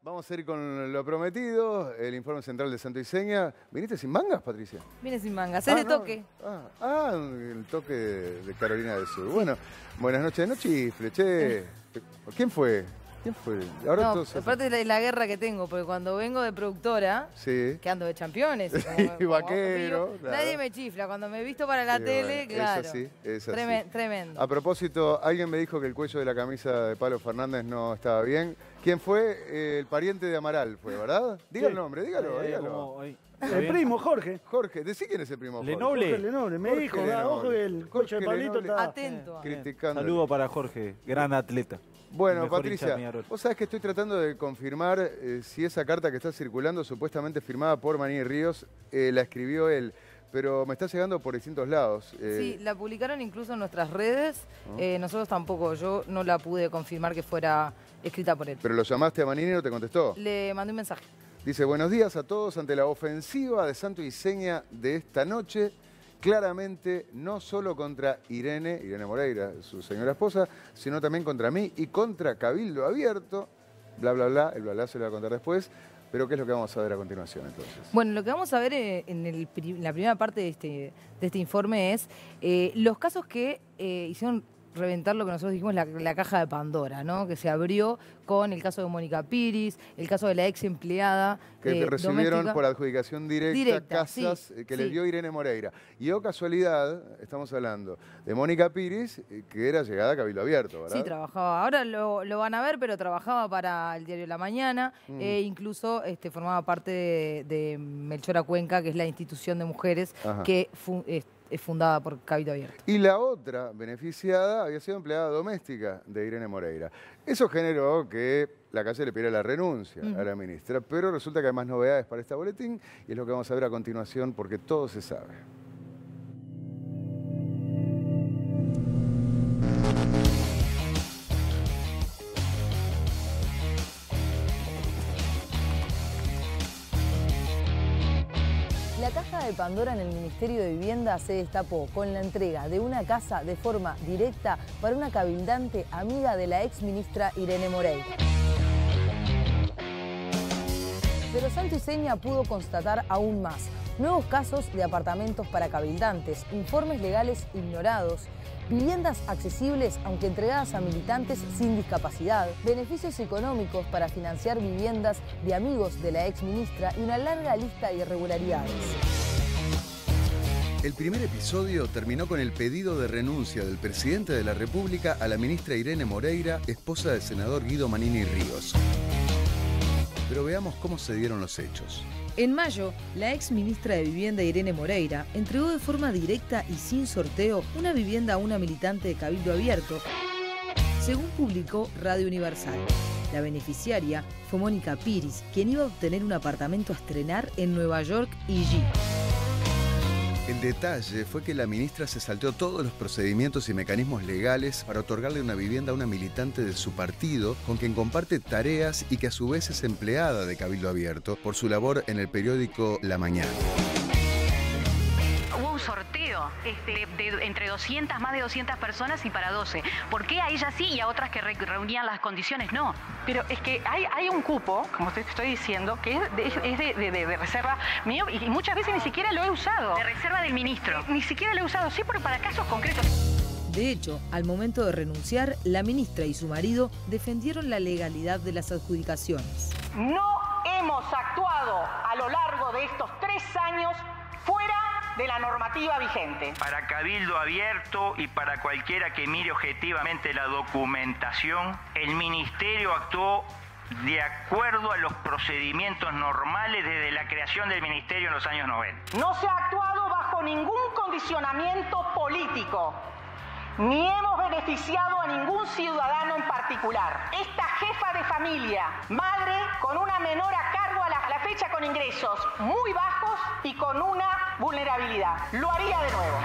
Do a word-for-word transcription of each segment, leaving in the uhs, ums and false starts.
Vamos a ir con lo prometido, el informe central de Santo y Seña. ¿Viniste sin mangas, Patricia? Vine sin mangas, es Ah, de no. toque. Ah, ah, el toque de, de Carolina del Sur. Sí. Bueno, buenas noches, no chifle, che. ¿Quién fue? ¿Quién fue? Ahora No, todos... aparte de la guerra que tengo, porque cuando vengo de productora, sí. que ando de campeones, y, como, y como vaquero. pillo, Claro. nadie me chifla. Cuando me he visto para la Sí, tele, bueno, claro. Es así, es así. Tremen, tremendo. A propósito, alguien me dijo que el cuello de la camisa de Pablo Fernández no estaba bien. ¿Quién fue? Eh, el pariente de Amaral fue, ¿verdad? Diga sí. el nombre, dígalo, Eh, dígalo. como, eh, el primo, Jorge. Jorge, decí quién es el primo Jorge. Lenoble. Jorge Lenoble, me Jorge dijo, Lenoble. da, ojo que el coche de Pablito está... Atento. Criticando. Saludo para Jorge, gran atleta. Bueno, Patricia, vos sabés que estoy tratando de confirmar eh, si esa carta que está circulando, supuestamente firmada por Manini Ríos, eh, la escribió él. Pero me está llegando por distintos lados. Eh... Sí, la publicaron incluso en nuestras redes. ¿No? Eh, nosotros tampoco, yo no la pude confirmar que fuera escrita por él. ¿Pero lo llamaste a Manini y no te contestó? Le mandé un mensaje. Dice, buenos días a todos ante la ofensiva de Santo y Seña de esta noche. Claramente, no solo contra Irene, Irene Moreira, su señora esposa, sino también contra mí y contra Cabildo Abierto. Bla, bla, bla. El bla, bla se lo voy a contar después. Pero ¿qué es lo que vamos a ver a continuación entonces? Bueno, lo que vamos a ver en, el, en la primera parte de este, de este informe es eh, los casos que eh, hicieron reventar lo que nosotros dijimos la, la caja de Pandora, ¿no? Que se abrió con el caso de Mónica Piris, el caso de la ex empleada que eh, recibieron doméstica. por adjudicación directa, directa casas sí, que sí. les dio Irene Moreira. Y oh casualidad, estamos hablando de Mónica Piris, que era llegada a Cabildo Abierto, ¿verdad? Sí, trabajaba. Ahora lo, lo van a ver, pero trabajaba para el diario La Mañana mm. e incluso este, formaba parte de, de Melchora Cuenca, que es la institución de mujeres Ajá. que fu, es, es fundada por Cabildo Abierto. Y la otra beneficiada había sido empleada doméstica de Irene Moreira. Eso generó que la calle le pidiera la renuncia uh-huh. a la ministra, pero resulta que hay más novedades para este boletín y es lo que vamos a ver a continuación porque todo se sabe. La caja de Pandora en el Ministerio de Vivienda se destapó con la entrega de una casa de forma directa para una cabildante amiga de la ex ministra Irene Moreira. Pero Santo y Seña pudo constatar aún más. Nuevos casos de apartamentos para cabildantes, informes legales ignorados, viviendas accesibles aunque entregadas a militantes sin discapacidad, beneficios económicos para financiar viviendas de amigos de la ex ministra y una larga lista de irregularidades. El primer episodio terminó con el pedido de renuncia del presidente de la República a la ministra Irene Moreira, esposa del senador Guido Manini Ríos. Pero veamos cómo se dieron los hechos. En mayo, la ex ministra de Vivienda Irene Moreira entregó de forma directa y sin sorteo una vivienda a una militante de Cabildo Abierto, según publicó Radio Universal. La beneficiaria fue Mónica Piris, quien iba a obtener un apartamento a estrenar en Nueva York y G. El detalle fue que la ministra se salteó todos los procedimientos y mecanismos legales para otorgarle una vivienda a una militante de su partido con quien comparte tareas y que a su vez es empleada de Cabildo Abierto por su labor en el periódico La Mañana. Hubo un sorteo este, de, entre doscientas, más de doscientas personas y para doce. ¿Por qué a ella sí y a otras que re, reunían las condiciones no? Pero es que hay, hay un cupo, como te estoy diciendo, que es de, es de, de, de, de reserva mío y muchas veces ni siquiera lo he usado. De reserva del ministro. Eh, ni siquiera lo he usado, sí, pero para casos concretos. De hecho, al momento de renunciar, la ministra y su marido defendieron la legalidad de las adjudicaciones. No hemos actuado a lo largo de estos tres años fuera de la normativa vigente. Para Cabildo Abierto y para cualquiera que mire objetivamente la documentación, el Ministerio actuó de acuerdo a los procedimientos normales desde la creación del Ministerio en los años noventa. No se ha actuado bajo ningún condicionamiento político, ni hemos beneficiado a ningún ciudadano en particular. Esta jefa de familia, madre con una menor a cargo a la, a la fecha con ingresos muy bajos y con una vulnerabilidad, lo haría de nuevo.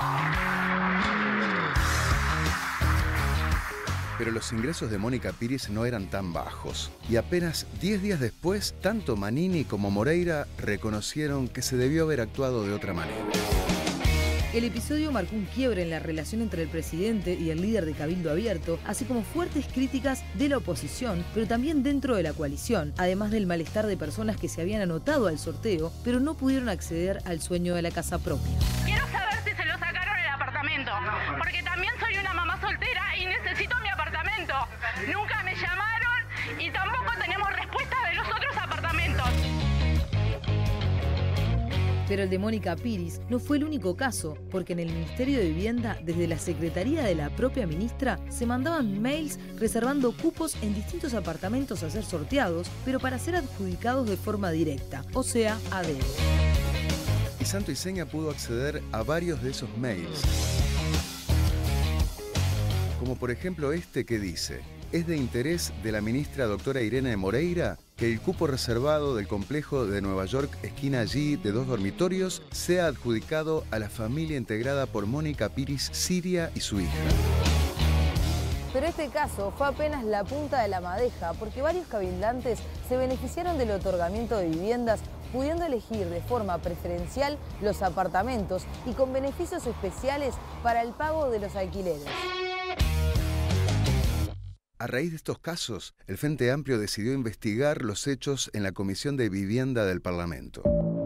Pero los ingresos de Mónica Piris no eran tan bajos. Y apenas diez días después, tanto Manini como Moreira reconocieron que se debió haber actuado de otra manera. El episodio marcó un quiebre en la relación entre el presidente y el líder de Cabildo Abierto, así como fuertes críticas de la oposición, pero también dentro de la coalición, además del malestar de personas que se habían anotado al sorteo, pero no pudieron acceder al sueño de la casa propia. Quiero saber si se lo sacaron el apartamento, porque también soy una mamá soltera y necesito mi apartamento. Nunca me llamaron y tampoco tenemos respuesta de los otros apartamentos. Pero el de Mónica Piris no fue el único caso, porque en el Ministerio de Vivienda, desde la Secretaría de la propia ministra, se mandaban mails reservando cupos en distintos apartamentos a ser sorteados, pero para ser adjudicados de forma directa, o sea, a dedo. Y Santo y Seña pudo acceder a varios de esos mails. Como por ejemplo este que dice: es de interés de la ministra doctora Irene Moreira que el cupo reservado del complejo de Nueva York, esquina G, de dos dormitorios, sea adjudicado a la familia integrada por Mónica Piris Siria y su hija. Pero este caso fue apenas la punta de la madeja, porque varios cabildantes se beneficiaron del otorgamiento de viviendas, pudiendo elegir de forma preferencial los apartamentos y con beneficios especiales para el pago de los alquileres. A raíz de estos casos, el Frente Amplio decidió investigar los hechos en la Comisión de Vivienda del Parlamento.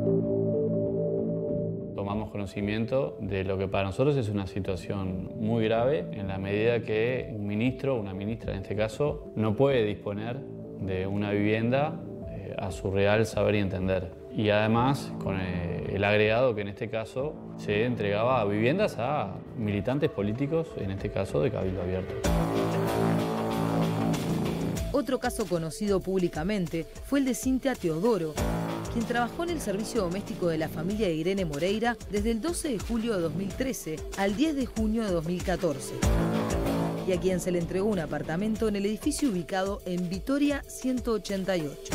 Tomamos conocimiento de lo que para nosotros es una situación muy grave, en la medida que un ministro, una ministra en este caso, no puede disponer de una vivienda eh, a su real saber y entender. Y además, con eh, el agregado que en este caso se entregaba viviendas a militantes políticos, en este caso de Cabildo Abierto. Otro caso conocido públicamente fue el de Cintia Teodoro, quien trabajó en el servicio doméstico de la familia de Irene Moreira desde el doce de julio de dos mil trece al diez de junio de dos mil catorce, y a quien se le entregó un apartamento en el edificio ubicado en Vitoria ciento ochenta y ocho.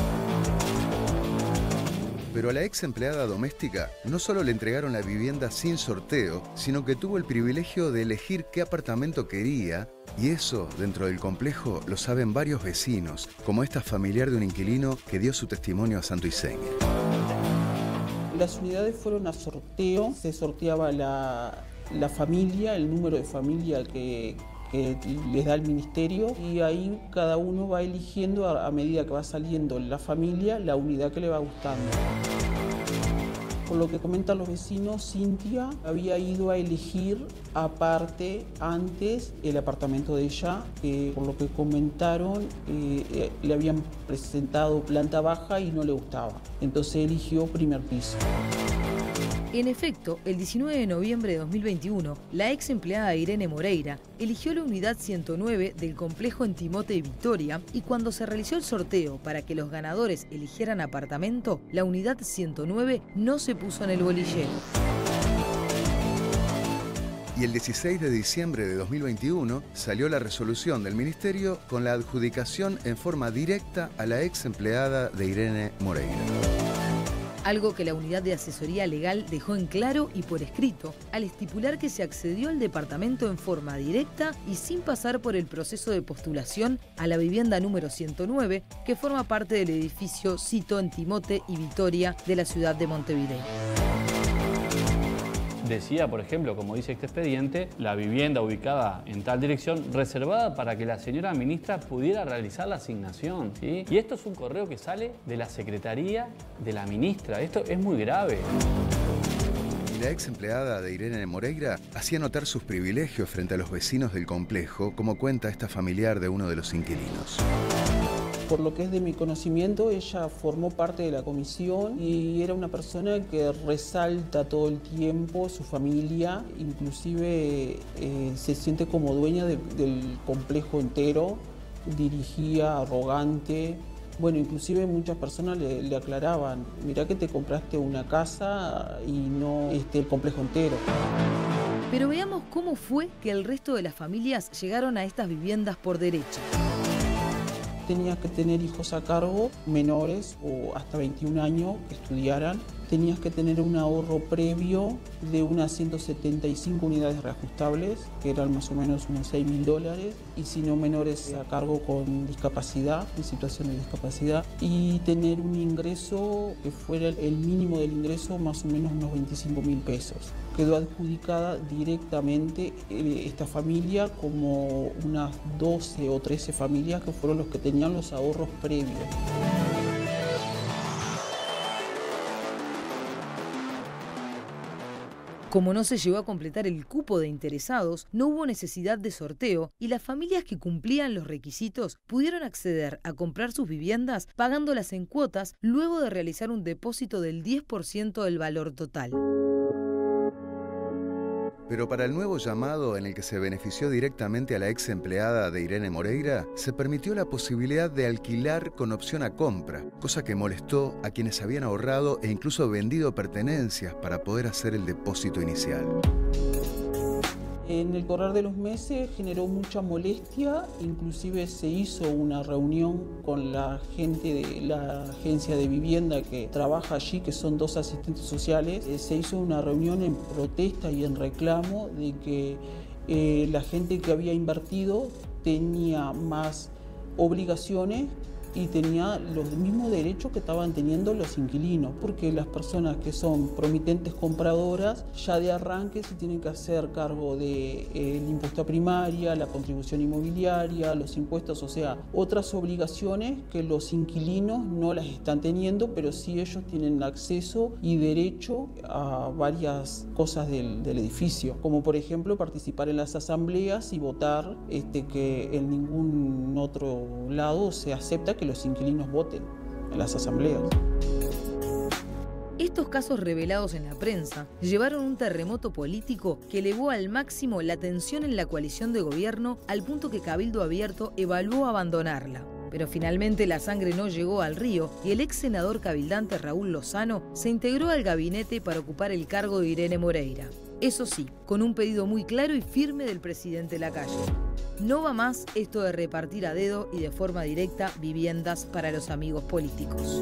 Pero a la ex empleada doméstica no solo le entregaron la vivienda sin sorteo, sino que tuvo el privilegio de elegir qué apartamento quería, y eso, dentro del complejo, lo saben varios vecinos, como esta familiar de un inquilino que dio su testimonio a Santo y Seña. Las unidades fueron a sorteo, se sorteaba la, la familia, el número de familia que, que les da el ministerio, y ahí cada uno va eligiendo a, a medida que va saliendo la familia la unidad que le va gustando. Por lo que comentan los vecinos, Cintia había ido a elegir aparte antes el apartamento de ella, que por lo que comentaron eh, le habían presentado planta baja y no le gustaba. Entonces eligió primer piso. En efecto, el diecinueve de noviembre de dos mil veintiuno, la ex empleada Irene Moreira eligió la unidad ciento nueve del complejo en Timote y Vitoria, y cuando se realizó el sorteo para que los ganadores eligieran apartamento, la unidad ciento nueve no se puso en el bolillero. Y el dieciséis de diciembre de dos mil veintiuno salió la resolución del ministerio con la adjudicación en forma directa a la ex empleada de Irene Moreira. Algo que la unidad de asesoría legal dejó en claro y por escrito, al estipular que se accedió al departamento en forma directa y sin pasar por el proceso de postulación a la vivienda número ciento nueve, que forma parte del edificio Cito en Timote y Vitoria de la ciudad de Montevideo. Decía, por ejemplo, como dice este expediente, la vivienda ubicada en tal dirección reservada para que la señora ministra pudiera realizar la asignación, ¿sí? Y esto es un correo que sale de la Secretaría de la ministra. Esto es muy grave. Y la ex empleada de Irene Moreira hacía notar sus privilegios frente a los vecinos del complejo, como cuenta esta familiar de uno de los inquilinos. Por lo que es de mi conocimiento, ella formó parte de la comisión y era una persona que resalta todo el tiempo su familia, inclusive eh, se siente como dueña de, del complejo entero, dirigía, arrogante. Bueno, inclusive muchas personas le, le aclaraban, mirá que te compraste una casa y no este, el complejo entero. Pero veamos cómo fue que el resto de las familias llegaron a estas viviendas por derecho. Tenías que tener hijos a cargo, menores o hasta veintiún años, que estudiaran. tenías que tener un ahorro previo de unas ciento setenta y cinco unidades reajustables, que eran más o menos unos seis mil dólares, y si no menores a cargo con discapacidad, en situación de discapacidad, y tener un ingreso que fuera el mínimo del ingreso, más o menos unos veinticinco mil pesos. Quedó adjudicada directamente esta familia como unas doce o trece familias que fueron los que tenían los ahorros previos. Como no se llegó a completar el cupo de interesados, no hubo necesidad de sorteo y las familias que cumplían los requisitos pudieron acceder a comprar sus viviendas pagándolas en cuotas luego de realizar un depósito del diez por ciento del valor total. Pero para el nuevo llamado en el que se benefició directamente a la ex empleada de Irene Moreira, se permitió la posibilidad de alquilar con opción a compra, cosa que molestó a quienes habían ahorrado e incluso vendido pertenencias para poder hacer el depósito inicial. En el correr de los meses generó mucha molestia, inclusive se hizo una reunión con la gente de la agencia de vivienda que trabaja allí, que son dos asistentes sociales. Se hizo una reunión en protesta y en reclamo de que eh, la gente que había invertido tenía más obligaciones y tenía los mismos derechos que estaban teniendo los inquilinos, porque las personas que son promitentes compradoras ya de arranque se tienen que hacer cargo del de, eh, impuesto a primaria, la contribución inmobiliaria, los impuestos, o sea, otras obligaciones que los inquilinos no las están teniendo, pero sí ellos tienen acceso y derecho a varias cosas del, del edificio, como por ejemplo participar en las asambleas y votar, este, que en ningún otro lado se acepta que los inquilinos voten en las asambleas. Estos casos revelados en la prensa llevaron un terremoto político que elevó al máximo la tensión en la coalición de gobierno al punto que Cabildo Abierto evaluó abandonarla. Pero finalmente la sangre no llegó al río y el ex senador cabildante Raúl Lozano se integró al gabinete para ocupar el cargo de Irene Moreira. Eso sí, con un pedido muy claro y firme del presidente Lacalle. No va más esto de repartir a dedo y de forma directa viviendas para los amigos políticos.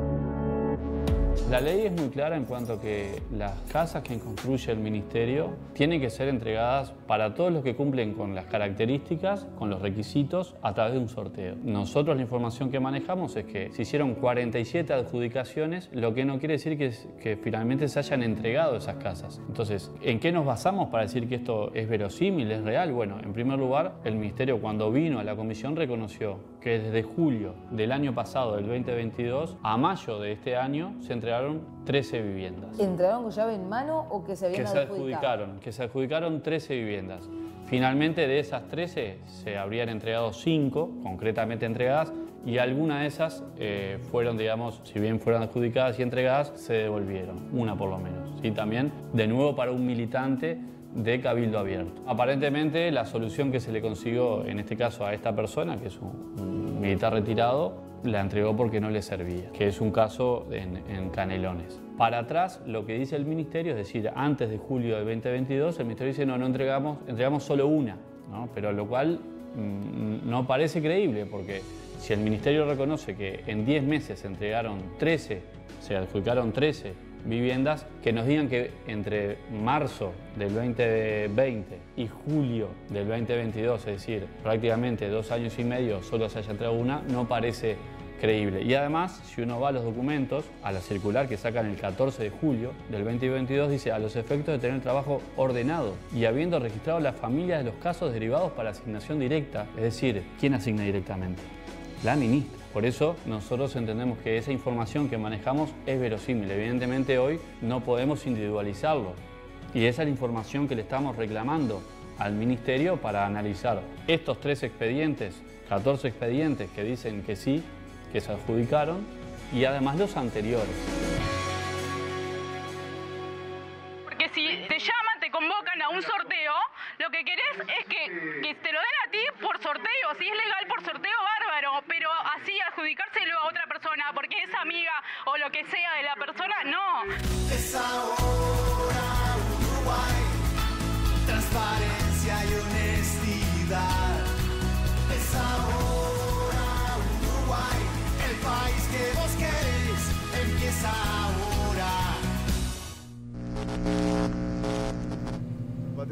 La ley es muy clara en cuanto a que las casas que construye el ministerio tienen que ser entregadas para todos los que cumplen con las características, con los requisitos, a través de un sorteo. Nosotros la información que manejamos es que se hicieron cuarenta y siete adjudicaciones, lo que no quiere decir que, que finalmente se hayan entregado esas casas. Entonces, ¿en qué nos basamos para decir que esto es verosímil, es real? Bueno, en primer lugar, el ministerio cuando vino a la comisión reconoció que desde julio del año pasado, del veinte veintidós, a mayo de este año se entregaron trece viviendas. ¿Entraron con llave en mano o que se habían que se adjudicado? adjudicaron? Que se adjudicaron trece viviendas. Finalmente de esas trece se habrían entregado cinco, concretamente entregadas, y algunas de esas eh, fueron, digamos, si bien fueron adjudicadas y entregadas, se devolvieron, una por lo menos. Y también, de nuevo, para un militante de Cabildo Abierto. Aparentemente la solución que se le consiguió en este caso a esta persona, que es un, un militar retirado, la entregó porque no le servía, que es un caso en, en Canelones. Para atrás, lo que dice el ministerio, es decir, antes de julio del veinte veintidós, el ministerio dice no, no entregamos, entregamos solo una, ¿no? Pero lo cual mmm, no parece creíble, porque si el ministerio reconoce que en diez meses se entregaron trece, se adjudicaron trece viviendas, que nos digan que entre marzo del veinte veinte y julio del veinte veintidós, es decir, prácticamente dos años y medio, solo se haya entregado una, no parece creíble. Y además, si uno va a los documentos, a la circular que sacan el catorce de julio del veinte veintidós, dice a los efectos de tener el trabajo ordenado y habiendo registrado las familias de los casos derivados para asignación directa, es decir, ¿quién asigna directamente? La ministra. Por eso nosotros entendemos que esa información que manejamos es verosímil. Evidentemente hoy no podemos individualizarlo y esa es la información que le estamos reclamando al ministerio para analizar estos tres expedientes, catorce expedientes que dicen que sí, que se adjudicaron y además los anteriores. Porque si te llaman, te convocan a un sorteo, lo que querés es que, que te lo den a ti por sorteo. Si es legal por sorteo, bárbaro, pero así adjudicárselo a otra persona porque es amiga o lo que sea de la persona, no. Es ahora Uruguay, transparencia y honestidad. Es ahora Uruguay, el país que vos querés, empieza ahora.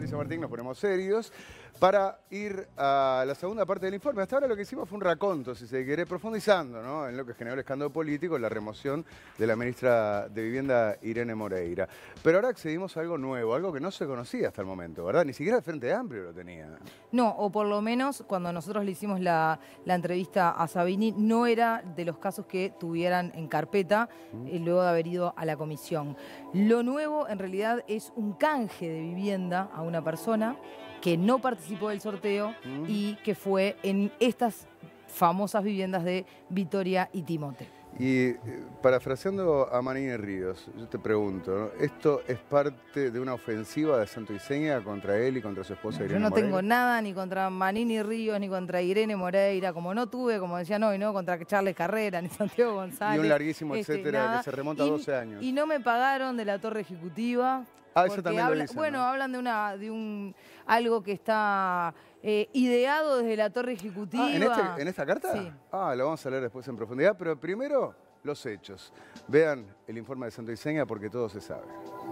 Patricia Martín, nos ponemos serios para ir a la segunda parte del informe. Hasta ahora lo que hicimos fue un raconto, si se quiere, profundizando, ¿no?, en lo que generó el escándalo político, la remoción de la ministra de Vivienda, Irene Moreira. Pero ahora accedimos a algo nuevo, algo que no se conocía hasta el momento, ¿verdad? Ni siquiera el Frente Amplio lo tenía. No, o por lo menos cuando nosotros le hicimos la, la entrevista a Sabini, no era de los casos que tuvieran en carpeta eh, luego de haber ido a la comisión. Lo nuevo en realidad es un canje de vivienda a una persona que no participó del sorteo mm. y que fue en estas famosas viviendas de Vitoria y Timote. Y eh, parafraseando a Manini Ríos, yo te pregunto, ¿no?, ¿esto es parte de una ofensiva de Santo Iseña contra él y contra su esposa Irene Moreira? Yo no Moreira? tengo nada ni contra Manini Ríos, ni contra Irene Moreira, como no tuve, como decían hoy, ¿no?, contra Charles Carrera, ni Santiago González. Y un larguísimo este, etcétera nada. que se remonta a doce años. Y no me pagaron de la torre ejecutiva. Ah, eso también habla, lo dicen, bueno, ¿no? hablan de una de un algo que está eh, ideado desde la torre ejecutiva. Ah, ¿en, este, ¿En esta carta? Sí. Ah, lo vamos a leer después en profundidad, pero primero los hechos. Vean el informe de Santo Iseña porque todo se sabe.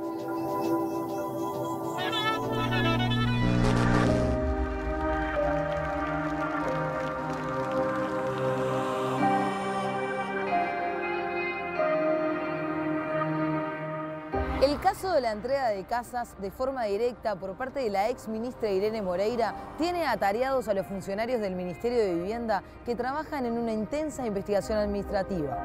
El caso de la entrega de casas de forma directa por parte de la ex ministra Irene Moreira tiene atareados a los funcionarios del Ministerio de Vivienda que trabajan en una intensa investigación administrativa.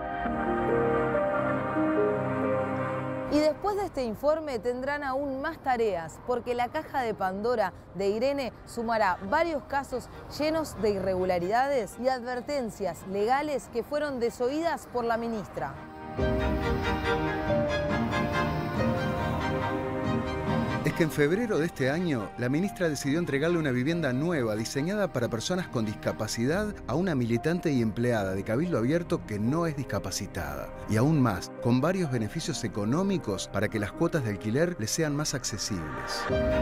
Y después de este informe tendrán aún más tareas, porque la caja de Pandora de Irene sumará varios casos llenos de irregularidades y advertencias legales que fueron desoídas por la ministra. Es que en febrero de este año, la ministra decidió entregarle una vivienda nueva diseñada para personas con discapacidad a una militante y empleada de Cabildo Abierto que no es discapacitada. Y aún más, con varios beneficios económicos para que las cuotas de alquiler les sean más accesibles.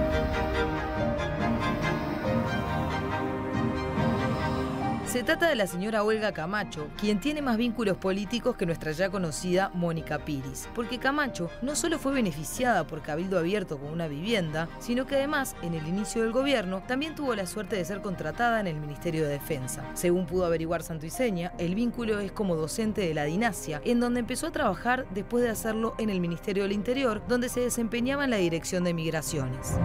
Se trata de la señora Olga Camacho, quien tiene más vínculos políticos que nuestra ya conocida Mónica Piris. Porque Camacho no solo fue beneficiada por Cabildo Abierto con una vivienda, sino que además, en el inicio del gobierno, también tuvo la suerte de ser contratada en el Ministerio de Defensa. Según pudo averiguar Santo Iseña, el vínculo es como docente de la Dinasia, en donde empezó a trabajar después de hacerlo en el Ministerio del Interior, donde se desempeñaba en la Dirección de Migraciones.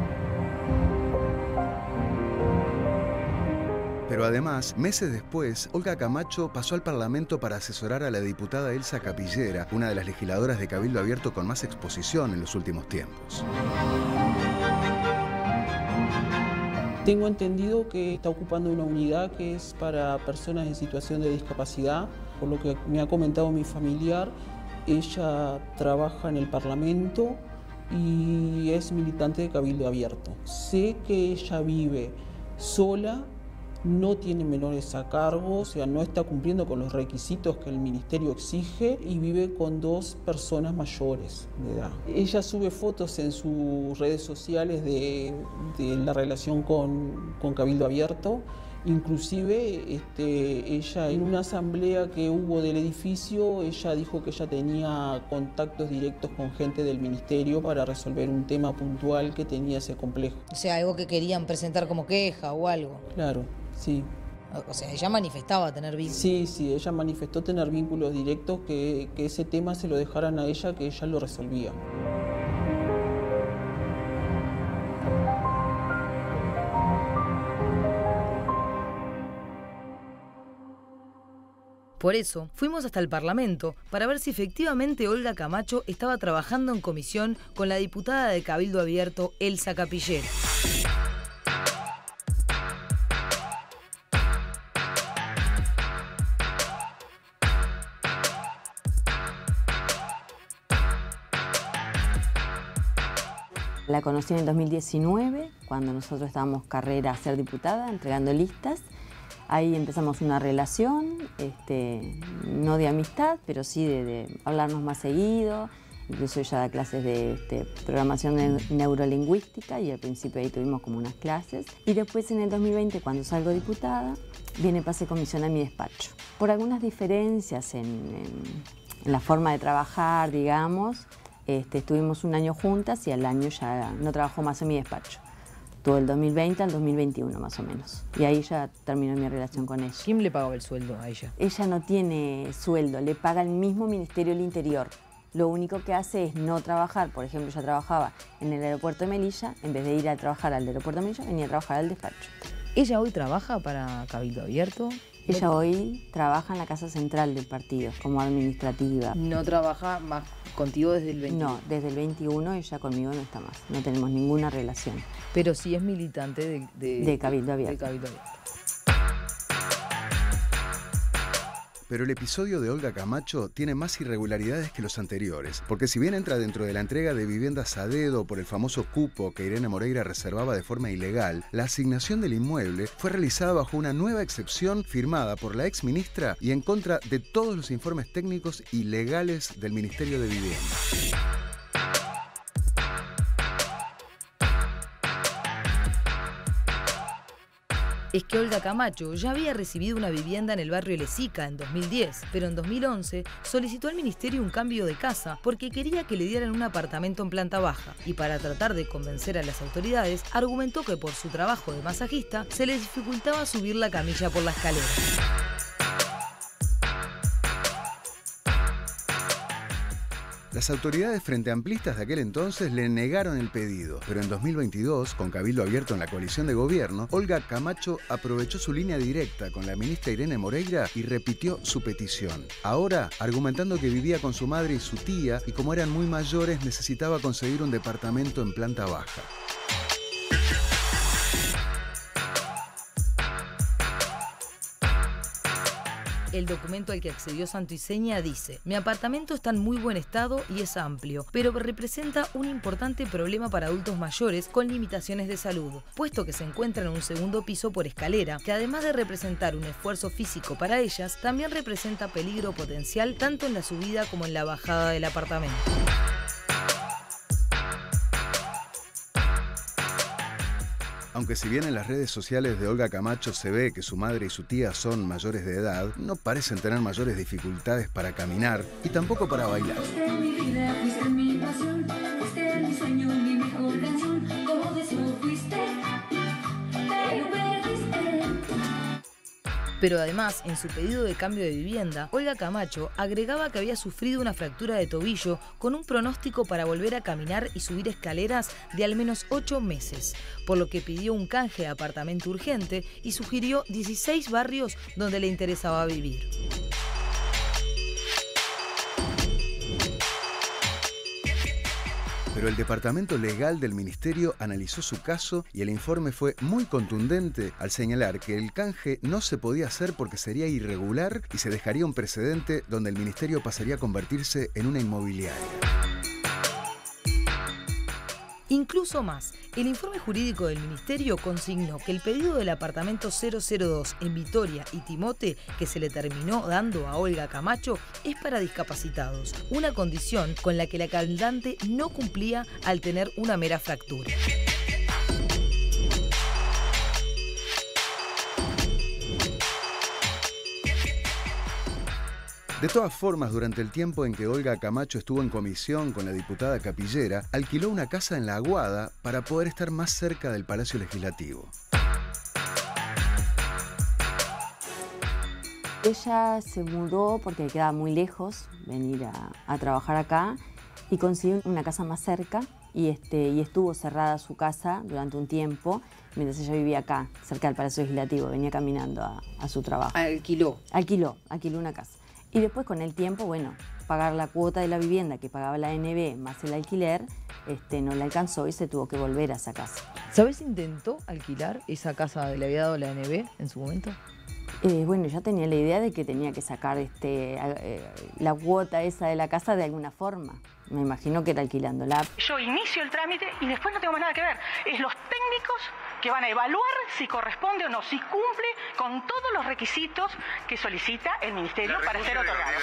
Pero además, meses después, Olga Camacho pasó al Parlamento para asesorar a la diputada Elsa Capillera, una de las legisladoras de Cabildo Abierto con más exposición en los últimos tiempos. Tengo entendido que está ocupando una unidad que es para personas en situación de discapacidad, por lo que me ha comentado mi familiar. Ella trabaja en el Parlamento y es militante de Cabildo Abierto. Sé que ella vive sola, no tiene menores a cargo, o sea, no está cumpliendo con los requisitos que el ministerio exige y vive con dos personas mayores de edad. Ella sube fotos en sus redes sociales de, de la relación con, con Cabildo Abierto. Inclusive este, ella en una asamblea que hubo del edificio, ella dijo que ella tenía contactos directos con gente del ministerio para resolver un tema puntual que tenía ese complejo. O sea, algo que querían presentar como queja o algo. Claro, sí. O sea, ella manifestaba tener vínculos. Sí, sí, ella manifestó tener vínculos directos, que, que ese tema se lo dejaran a ella, que ella lo resolvía. Por eso, fuimos hasta el Parlamento para ver si efectivamente Olga Camacho estaba trabajando en comisión con la diputada de Cabildo Abierto, Elsa Capillera. La conocí en el dos mil diecinueve, cuando nosotros estábamos carrera a ser diputada, entregando listas. Ahí empezamos una relación, este, no de amistad, pero sí de, de hablarnos más seguido. Incluso ella da clases de este, programación de neurolingüística y al principio ahí tuvimos como unas clases. Y después en el dos mil veinte, cuando salgo diputada, viene pase comisión a mi despacho. Por algunas diferencias en, en, en la forma de trabajar, digamos, este, estuvimos un año juntas y al año ya no trabajó más en mi despacho. Estuvo del dos mil veinte al dos mil veintiuno más o menos. Y ahí ya terminó mi relación con ella. ¿Quién le pagaba el sueldo a ella? Ella no tiene sueldo, le paga el mismo Ministerio del Interior. Lo único que hace es no trabajar. Por ejemplo, ella trabajaba en el aeropuerto de Melilla, en vez de ir a trabajar al aeropuerto de Melilla, venía a trabajar al despacho. ¿Ella hoy trabaja para Cabildo Abierto? Ella hoy trabaja en la casa central del partido, como administrativa. ¿No trabaja más contigo desde el veintiuno? No, desde el veintiuno ella conmigo no está más. No tenemos ninguna relación. Pero sí es militante de, de, de Cabildo Abierto. De Cabildo Abierto. Pero el episodio de Olga Camacho tiene más irregularidades que los anteriores, porque si bien entra dentro de la entrega de viviendas a dedo por el famoso cupo que Irene Moreira reservaba de forma ilegal, la asignación del inmueble fue realizada bajo una nueva excepción firmada por la exministra y en contra de todos los informes técnicos y legales del Ministerio de Vivienda. Es que Olga Camacho ya había recibido una vivienda en el barrio Lezica en dos mil diez, pero en dos mil once solicitó al ministerio un cambio de casa porque quería que le dieran un apartamento en planta baja y para tratar de convencer a las autoridades argumentó que por su trabajo de masajista se le dificultaba subir la camilla por la escalera. Las autoridades frente amplistas de aquel entonces le negaron el pedido, pero en dos mil veintidós, con Cabildo Abierto en la coalición de gobierno, Olga Camacho aprovechó su línea directa con la ministra Irene Moreira y repitió su petición. Ahora, argumentando que vivía con su madre y su tía y como eran muy mayores necesitaba conseguir un departamento en planta baja. El documento al que accedió Santoiseña dice: mi apartamento está en muy buen estado y es amplio, pero representa un importante problema para adultos mayores con limitaciones de salud, puesto que se encuentran en un segundo piso por escalera, que además de representar un esfuerzo físico para ellas, también representa peligro potencial tanto en la subida como en la bajada del apartamento. Aunque si bien en las redes sociales de Olga Camacho se ve que su madre y su tía son mayores de edad, no parecen tener mayores dificultades para caminar y tampoco para bailar. Pero además, en su pedido de cambio de vivienda, Olga Camacho agregaba que había sufrido una fractura de tobillo con un pronóstico para volver a caminar y subir escaleras de al menos ocho meses, por lo que pidió un canje de apartamento urgente y sugirió dieciséis barrios donde le interesaba vivir. Pero el departamento legal del ministerio analizó su caso y el informe fue muy contundente al señalar que el canje no se podía hacer porque sería irregular y se dejaría un precedente donde el ministerio pasaría a convertirse en una inmobiliaria. Incluso más, el informe jurídico del Ministerio consignó que el pedido del apartamento cero cero dos en Vitoria y Timote, que se le terminó dando a Olga Camacho, es para discapacitados, una condición con la que la cantante no cumplía al tener una mera fractura. De todas formas, durante el tiempo en que Olga Camacho estuvo en comisión con la diputada Capillera, alquiló una casa en La Aguada para poder estar más cerca del Palacio Legislativo. Ella se mudó porque quedaba muy lejos venir a, a trabajar acá y consiguió una casa más cerca y, este, y estuvo cerrada su casa durante un tiempo mientras ella vivía acá, cerca del Palacio Legislativo, venía caminando a, a su trabajo. ¿Alquiló? Alquiló, alquiló una casa. Y después con el tiempo, bueno, pagar la cuota de la vivienda que pagaba la A N B más el alquiler, este, no le alcanzó y se tuvo que volver a esa casa. ¿Sabes si intentó alquilar esa casa que le había dado la A N B en su momento? Eh, bueno, ya tenía la idea de que tenía que sacar este, eh, la cuota esa de la casa de alguna forma. Me imagino que era alquilándola. Yo inicio el trámite y después no tengo más nada que ver. Es los técnicos que van a evaluar si corresponde o no, si cumple con todos los requisitos que solicita el Ministerio para ser otorgado.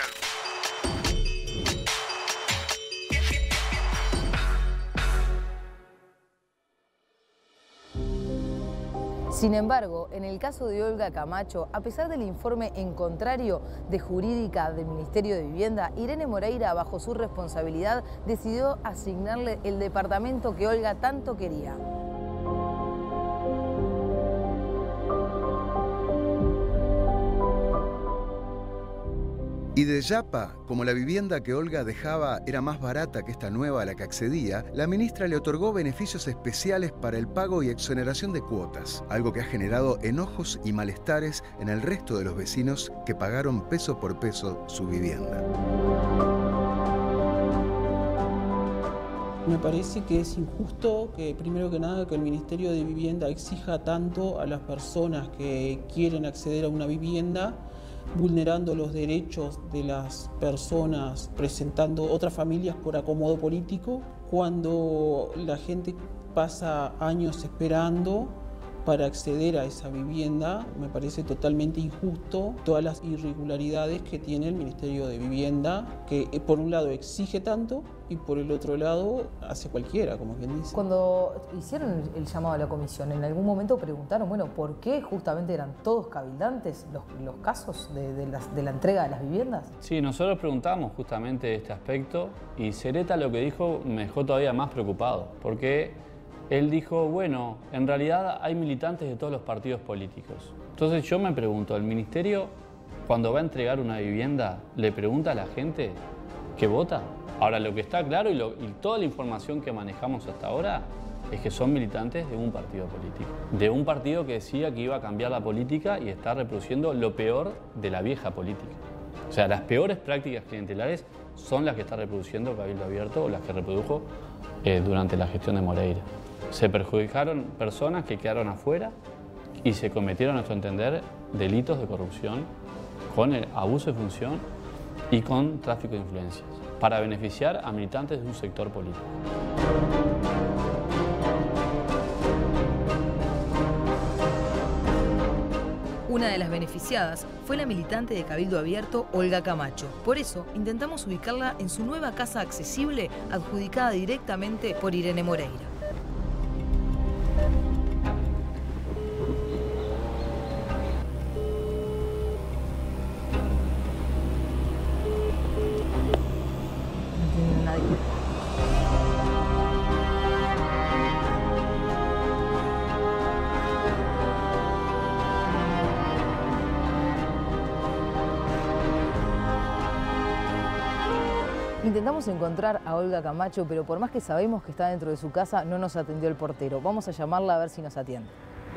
Sin embargo, en el caso de Olga Camacho, a pesar del informe en contrario de jurídica del Ministerio de Vivienda, Irene Moreira, bajo su responsabilidad, decidió asignarle el departamento que Olga tanto quería. Y de Yapa, como la vivienda que Olga dejaba era más barata que esta nueva a la que accedía, la ministra le otorgó beneficios especiales para el pago y exoneración de cuotas, algo que ha generado enojos y malestares en el resto de los vecinos que pagaron peso por peso su vivienda. Me parece que es injusto que, primero que nada, que el Ministerio de Vivienda exija tanto a las personas que quieren acceder a una vivienda, vulnerando los derechos de las personas, presentando otras familias por acomodo político, cuando la gente pasa años esperando para acceder a esa vivienda. Me parece totalmente injusto todas las irregularidades que tiene el Ministerio de Vivienda, que por un lado exige tanto y por el otro lado hace cualquiera, como quien dice. Cuando hicieron el llamado a la comisión, en algún momento preguntaron, bueno, ¿por qué justamente eran todos cabildantes los, los casos de, de, las, de la entrega de las viviendas? Sí, nosotros preguntamos justamente este aspecto y Sereta lo que dijo me dejó todavía más preocupado, porque él dijo, bueno, en realidad hay militantes de todos los partidos políticos. Entonces yo me pregunto, ¿el ministerio cuando va a entregar una vivienda le pregunta a la gente que vota? Ahora, lo que está claro y, lo, y toda la información que manejamos hasta ahora es que son militantes de un partido político. De un partido que decía que iba a cambiar la política y está reproduciendo lo peor de la vieja política. O sea, las peores prácticas clientelares son las que está reproduciendo Cabildo Abierto o las que reprodujo eh, durante la gestión de Moreira. Se perjudicaron personas que quedaron afuera y se cometieron, a nuestro entender, delitos de corrupción con el abuso de función y con tráfico de influencias para beneficiar a militantes de un sector político. Una de las beneficiadas fue la militante de Cabildo Abierto, Olga Camacho. Por eso, intentamos ubicarla en su nueva casa accesible, adjudicada directamente por Irene Moreira. Intentamos encontrar a Olga Camacho, pero por más que sabemos que está dentro de su casa, no nos atendió el portero. Vamos a llamarla a ver si nos atiende.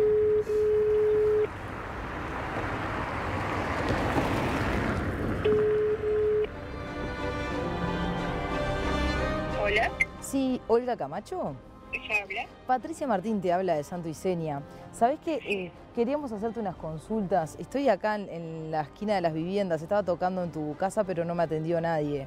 Hola. Sí, Olga Camacho. ¿Ella habla? Patricia Martín te habla de Santo y Seña. ¿Sabés qué? Eh, queríamos hacerte unas consultas. Estoy acá en, en la esquina de las viviendas. Estaba tocando en tu casa, pero no me atendió nadie.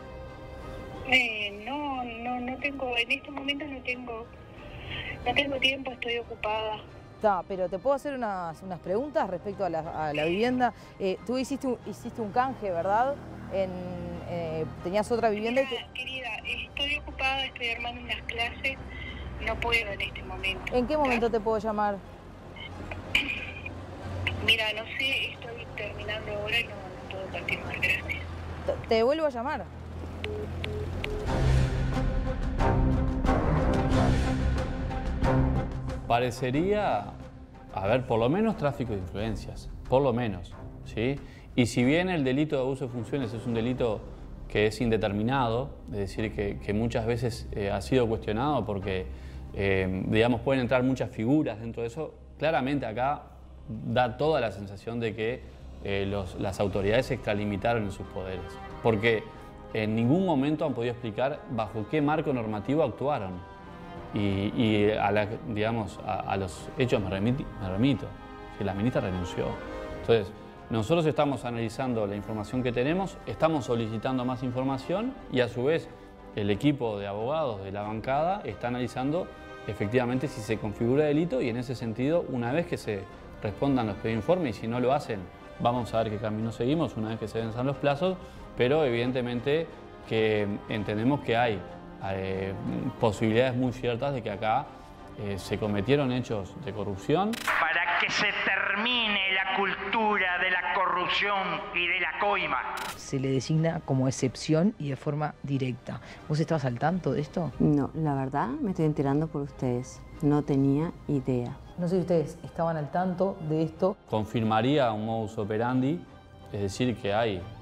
Eh, no, no, no tengo, en este momento no tengo, no tengo tiempo, estoy ocupada. Está, pero te puedo hacer unas, unas preguntas respecto a la, a la vivienda. Eh, tú hiciste un, hiciste un canje, ¿verdad? En, eh, tenías otra vivienda Querida, y te... querida, estoy ocupada, estoy armando unas clases, no puedo en este momento. ¿En qué momento te puedo llamar? Mira, no sé, estoy terminando ahora y no, no puedo continuar, gracias. Te, te vuelvo a llamar. Parecería haber por lo menos tráfico de influencias, por lo menos, ¿sí? Y si bien el delito de abuso de funciones es un delito que es indeterminado, es decir, que, que muchas veces eh, ha sido cuestionado porque, eh, digamos, pueden entrar muchas figuras dentro de eso, claramente acá da toda la sensación de que eh, los, las autoridades se extralimitaron en sus poderes, porque en ningún momento han podido explicar bajo qué marco normativo actuaron. Y, y a, la, digamos, a, a los hechos me, remiti, me remito, que la ministra renunció. Entonces, nosotros estamos analizando la información que tenemos, estamos solicitando más información y a su vez el equipo de abogados de la bancada está analizando efectivamente si se configura delito y en ese sentido, una vez que se respondan los pedidos de informe y si no lo hacen, vamos a ver qué camino seguimos una vez que se venzan los plazos, pero evidentemente que entendemos que hay Eh, posibilidades muy ciertas de que acá eh, se cometieron hechos de corrupción. Para que se termine la cultura de la corrupción y de la coima. Se le designa como excepción y de forma directa. ¿Vos estabas al tanto de esto? No, la verdad me estoy enterando por ustedes. No tenía idea. No sé si ustedes estaban al tanto de esto. Confirmaría un modus operandi, es decir, que hay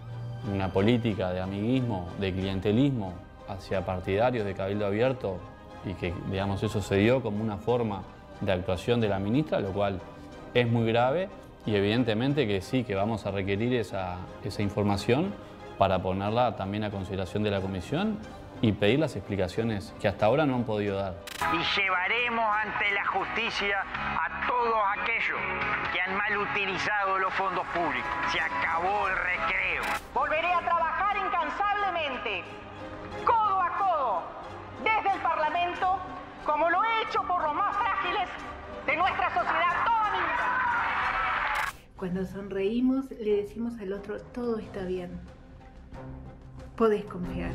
una política de amiguismo, de clientelismo hacia partidarios de Cabildo Abierto y que, digamos, eso se dio como una forma de actuación de la ministra, lo cual es muy grave y evidentemente que sí, que vamos a requerir esa, esa información para ponerla también a consideración de la comisión y pedir las explicaciones que hasta ahora no han podido dar. Y llevaremos ante la justicia a todos aquellos que han mal utilizado los fondos públicos. Se acabó el recreo. Volveré a trabajar incansablemente, codo a codo, desde el Parlamento, como lo he hecho por los más frágiles de nuestra sociedad toda mi vida. Cuando sonreímos, le decimos al otro, todo está bien. Podés confiar.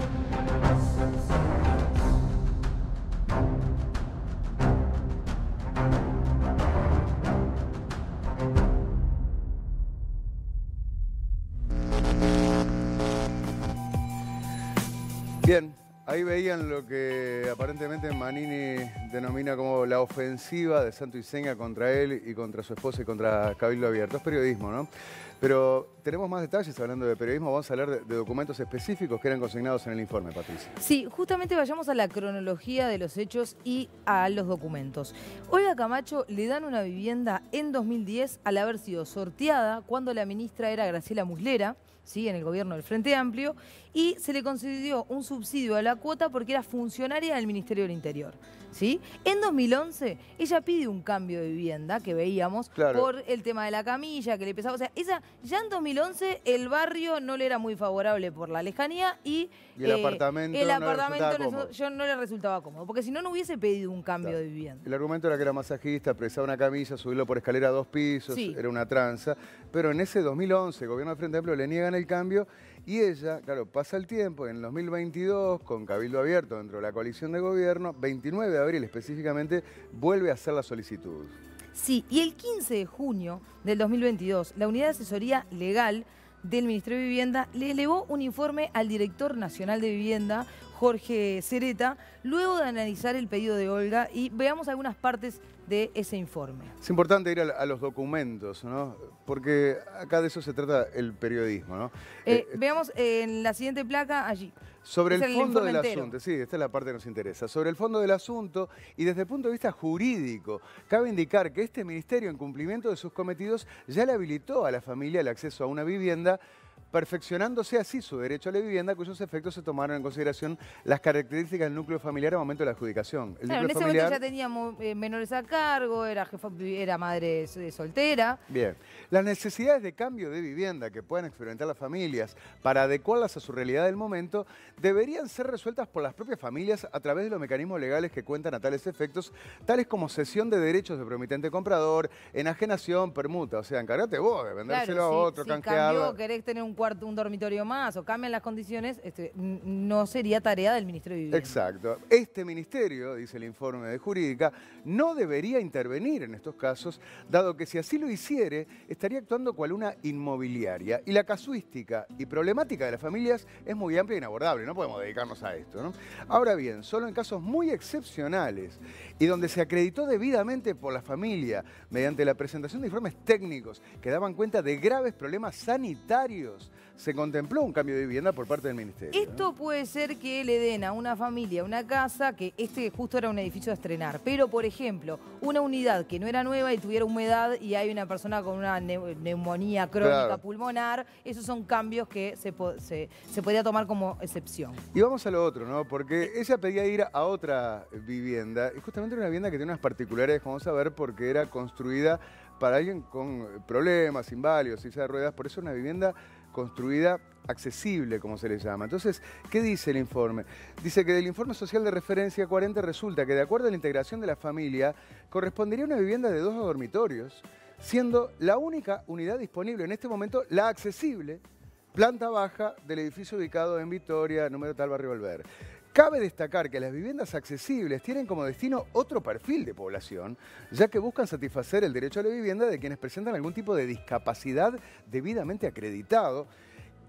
Bien, ahí veían lo que aparentemente Manini denomina como la ofensiva de Santo y Seña contra él y contra su esposa y contra Cabildo Abierto. Es periodismo, ¿no? Pero tenemos más detalles hablando de periodismo. Vamos a hablar de, de documentos específicos que eran consignados en el informe, Patricia. Sí, justamente vayamos a la cronología de los hechos y a los documentos. Olga Camacho le dan una vivienda en dos mil diez al haber sido sorteada cuando la ministra era Graciela Muslera, ¿sí?, en el gobierno del Frente Amplio, y se le concedió un subsidio a la cuota porque era funcionaria del Ministerio del Interior, ¿sí? En dos mil once ella pide un cambio de vivienda, que veíamos, claro, por el tema de la camilla, que le pesaba. O sea, ella, ya en dos mil once el barrio no le era muy favorable por la lejanía y, y el eh, apartamento, el no apartamento le no, yo no le resultaba cómodo, porque si no, no hubiese pedido un cambio claro. de vivienda. El argumento era que era masajista, presaba una camilla, subirlo por escalera a dos pisos, sí. era una tranza, pero en ese dos mil once el gobierno del Frente Amplio le niegan el cambio y ella, claro, pasa el tiempo, en el dos mil veintidós, con Cabildo Abierto dentro de la coalición de gobierno, veintinueve de abril específicamente, vuelve a hacer la solicitud. Sí, y el quince de junio del dos mil veintidós, la Unidad de Asesoría Legal del Ministerio de Vivienda le elevó un informe al director nacional de Vivienda, Jorge Cereta, luego de analizar el pedido de Olga, y veamos algunas partes de ese informe. Es importante ir a, a los documentos, ¿no? Porque acá de eso se trata el periodismo, ¿no? Eh, eh, veamos en la siguiente placa, allí. Sobre es el fondo del entero. asunto, sí, esta es la parte que nos interesa. Sobre el fondo del asunto y desde el punto de vista jurídico, cabe indicar que este ministerio, en cumplimiento de sus cometidos, ya le habilitó a la familia el acceso a una vivienda, perfeccionándose así su derecho a la vivienda, cuyos efectos se tomaron en consideración las características del núcleo familiar al momento de la adjudicación. El claro, en ese familiar... momento ya teníamos eh, menores a cargo, era, jefa, era madre soltera. Bien. Las necesidades de cambio de vivienda que puedan experimentar las familias para adecuarlas a su realidad del momento deberían ser resueltas por las propias familias a través de los mecanismos legales que cuentan a tales efectos, tales como cesión de derechos de promitente comprador, enajenación, permuta. O sea, encárgate vos de vendérselo claro, a si, otro, si canjearlo. Cambió, querés tener un cuarto, un dormitorio más o cambian las condiciones, este, no sería tarea del Ministerio de Vivienda. Exacto. Este ministerio, dice el informe de Jurídica, no debería intervenir en estos casos, dado que si así lo hiciere, estaría actuando cual una inmobiliaria. Y la casuística y problemática de las familias es muy amplia e inabordable, no podemos dedicarnos a esto, ¿no? Ahora bien, solo en casos muy excepcionales y donde se acreditó debidamente por la familia, mediante la presentación de informes técnicos que daban cuenta de graves problemas sanitarios, se contempló un cambio de vivienda por parte del Ministerio. Esto ¿no? puede ser que le den a una familia una casa, que este justo era un edificio a estrenar, pero por ejemplo, una unidad que no era nueva y tuviera humedad y hay una persona con una ne neumonía crónica claro. pulmonar, esos son cambios que se, se, se podía tomar como excepción. Y vamos a lo otro, ¿no? Porque ella pedía ir a otra vivienda, y justamente una vivienda que tiene unas particularidades, vamos a ver, porque era construida para alguien con problemas, inválidos, silla de ruedas, por eso una vivienda construida accesible, como se le llama. Entonces, ¿qué dice el informe? Dice que del informe social de referencia cuarenta resulta que de acuerdo a la integración de la familia, correspondería a una vivienda de dos dormitorios, siendo la única unidad disponible en este momento la accesible, planta baja del edificio ubicado en Vitoria, número tal, Barrio Volver. Cabe destacar que las viviendas accesibles tienen como destino otro perfil de población, ya que buscan satisfacer el derecho a la vivienda de quienes presentan algún tipo de discapacidad debidamente acreditado,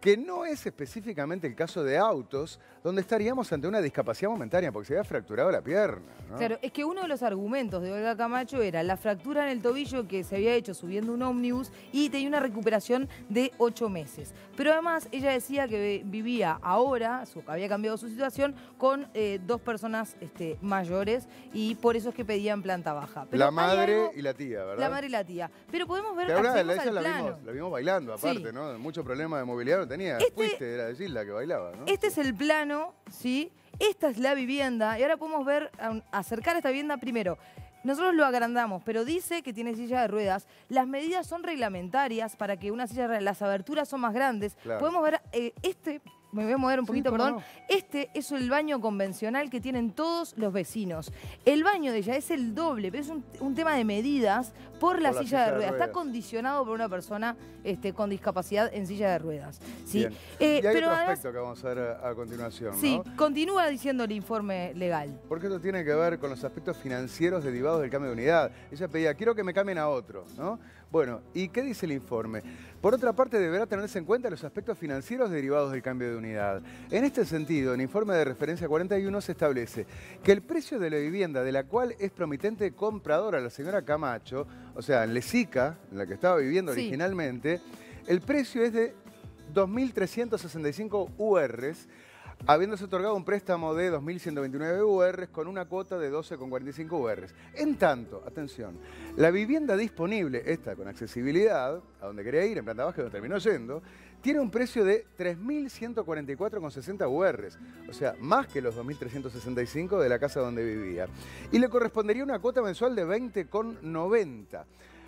que no es específicamente el caso de autos, donde estaríamos ante una discapacidad momentánea, porque se había fracturado la pierna, ¿no? Claro, es que uno de los argumentos de Olga Camacho era la fractura en el tobillo que se había hecho subiendo un ómnibus y tenía una recuperación de ocho meses. Pero además ella decía que vivía ahora, su, había cambiado su situación, con eh, dos personas este, mayores y por eso es que pedían planta baja. Pero la madre algo, y la tía, ¿verdad? La madre y la tía. Pero podemos ver, que ahora accedemos ella al la plano. vimos, la vimos bailando, aparte, Sí. ¿no? Mucho problema de movilidad no tenía. Este- Fuiste, era decir, la que bailaba, ¿no? Este es el plano, ¿sí? Esta es la vivienda y ahora podemos ver, a- acercar esta vivienda primero. Nosotros lo agrandamos, pero dice que tiene silla de ruedas. Las medidas son reglamentarias para que una silla de ruedas, las aberturas son más grandes. Claro. Podemos ver eh, este, me voy a mover un Sí, poquito, cómo perdón. no. Este es el baño convencional que tienen todos los vecinos. El baño de ella es el doble, pero es un, un tema de medidas por la, Por la silla, de ruedas. Está ruedas. condicionado por una persona este, con discapacidad en silla de ruedas. ¿sí? Bien. Eh, y hay pero otro además, aspecto que vamos a ver a, a continuación, sí, ¿no? continúa diciendo el informe legal. Porque esto tiene que ver con los aspectos financieros derivados del cambio de unidad. Ella pedía, quiero que me cambien a otro, ¿no? Bueno, ¿y qué dice el informe? Por otra parte, deberá tenerse en cuenta los aspectos financieros derivados del cambio de unidad. En este sentido, en el informe de referencia cuarenta y uno se establece que el precio de la vivienda de la cual es promitente compradora la señora Camacho, o sea, en Lesica, en la que estaba viviendo Sí. originalmente, el precio es de dos mil trescientos sesenta y cinco U Rs, habiéndose otorgado un préstamo de dos mil ciento veintinueve U Rs con una cuota de doce con cuarenta y cinco U Rs. En tanto, atención, la vivienda disponible, esta con accesibilidad, a donde quería ir, en planta baja, donde terminó yendo, tiene un precio de tres mil ciento cuarenta y cuatro con sesenta U Rs, o sea, más que los dos mil trescientos sesenta y cinco de la casa donde vivía. Y le correspondería una cuota mensual de veinte con noventa.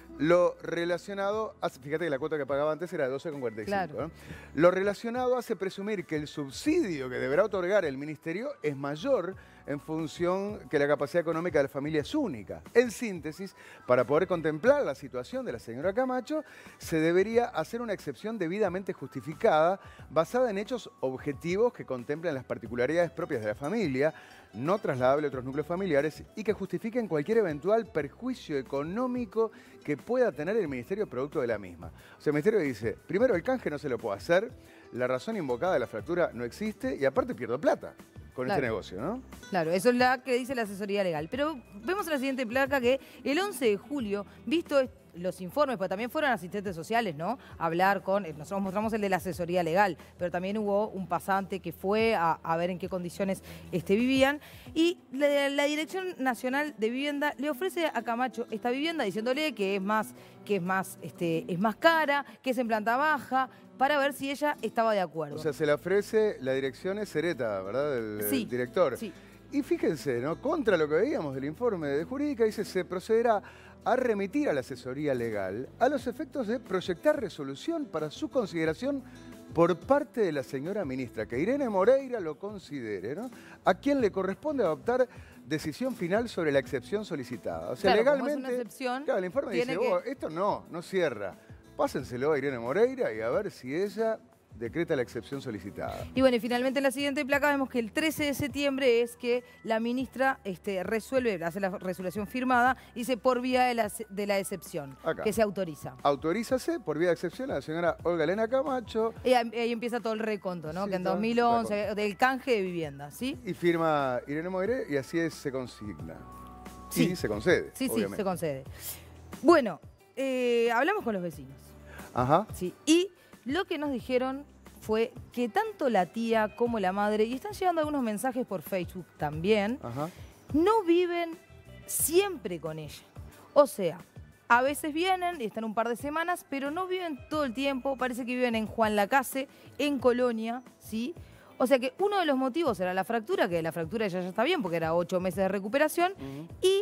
Lo relacionado, hace, fíjate que la cuota que pagaba antes era de doce con cuarenta y cinco. Claro. ¿no? Lo relacionado hace presumir que el subsidio que deberá otorgar el ministerio es mayor en función que la capacidad económica de la familia es única. En síntesis, para poder contemplar la situación de la señora Camacho, se debería hacer una excepción debidamente justificada, basada en hechos objetivos que contemplan las particularidades propias de la familia, no trasladable a otros núcleos familiares y que justifiquen cualquier eventual perjuicio económico que pueda tener el ministerio producto de la misma. O sea, el ministerio dice, primero el canje no se lo puede hacer, la razón invocada de la fractura no existe y aparte pierdo plata con Claro. este negocio, ¿no? Claro, eso es la que dice la asesoría legal. Pero vemos en la siguiente placa que el once de julio, visto est- los informes, porque también fueron asistentes sociales, ¿no? A hablar con, eh, nosotros mostramos el de la asesoría legal, pero también hubo un pasante que fue a, a ver en qué condiciones este, vivían. Y la, la Dirección Nacional de Vivienda le ofrece a Camacho esta vivienda diciéndole que es más, que es más, este, es más cara, que es en planta baja, para ver si ella estaba de acuerdo. O sea, se le ofrece, la dirección es Cereta, ¿verdad? Del Sí, el director. sí. Y fíjense, ¿no? Contra lo que veíamos del informe de jurídica, dice, se procederá a remitir a la asesoría legal a los efectos de proyectar resolución para su consideración por parte de la señora ministra, que Irene Moreira lo considere, ¿no? A quien le corresponde adoptar decisión final sobre la excepción solicitada. O sea, Claro, como es legalmente, una excepción, claro, el informe tiene dice, que- "Oh, esto no, no cierra. Pásenselo a Irene Moreira y a ver si ella decreta la excepción solicitada". Y bueno, y finalmente en la siguiente placa vemos que el trece de septiembre es que la ministra este, resuelve, hace la resolución firmada, dice por vía de la, de la excepción, Acá. que se autoriza. Autorízase por vía de excepción a la señora Olga Elena Camacho Y ahí, ahí empieza todo el reconto, ¿no? Sí, que en todo el dos mil once, del canje de vivienda, ¿sí? y firma Irene Moreira y así es, se consigna. Sí. Y se concede, Sí, sí, obviamente. se concede. Bueno, eh, hablamos con los vecinos, Ajá. ¿sí? Y lo que nos dijeron fue que tanto la tía como la madre, y están llegando algunos mensajes por Facebook también, Ajá. no viven siempre con ella. O sea, a veces vienen y están un par de semanas, pero no viven todo el tiempo. Parece que viven en Juan Lacase, en Colonia, ¿sí? O sea que uno de los motivos era la fractura, que la fractura ya, ya está bien porque era ocho meses de recuperación, y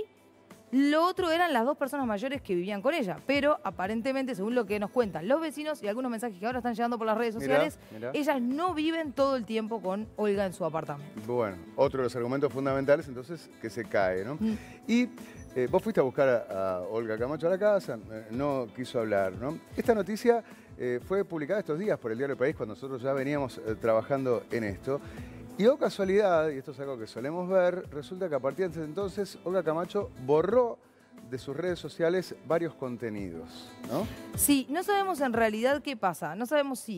lo otro eran las dos personas mayores que vivían con ella. Pero aparentemente, según lo que nos cuentan los vecinos y algunos mensajes que ahora están llegando por las redes Mirá, sociales, mirá. ellas no viven todo el tiempo con Olga en su apartamento. Bueno, otro de los argumentos fundamentales entonces que se cae, ¿no? Mm. Y eh, vos fuiste a buscar a, a Olga Camacho a la casa, eh, no quiso hablar, ¿no? Esta noticia eh, fue publicada estos días por el Diario El País cuando nosotros ya veníamos eh, trabajando en esto. Y oh casualidad, y esto es algo que solemos ver, resulta que a partir de entonces Olga Camacho borró de sus redes sociales varios contenidos, ¿no? Sí, no sabemos en realidad qué pasa. No sabemos si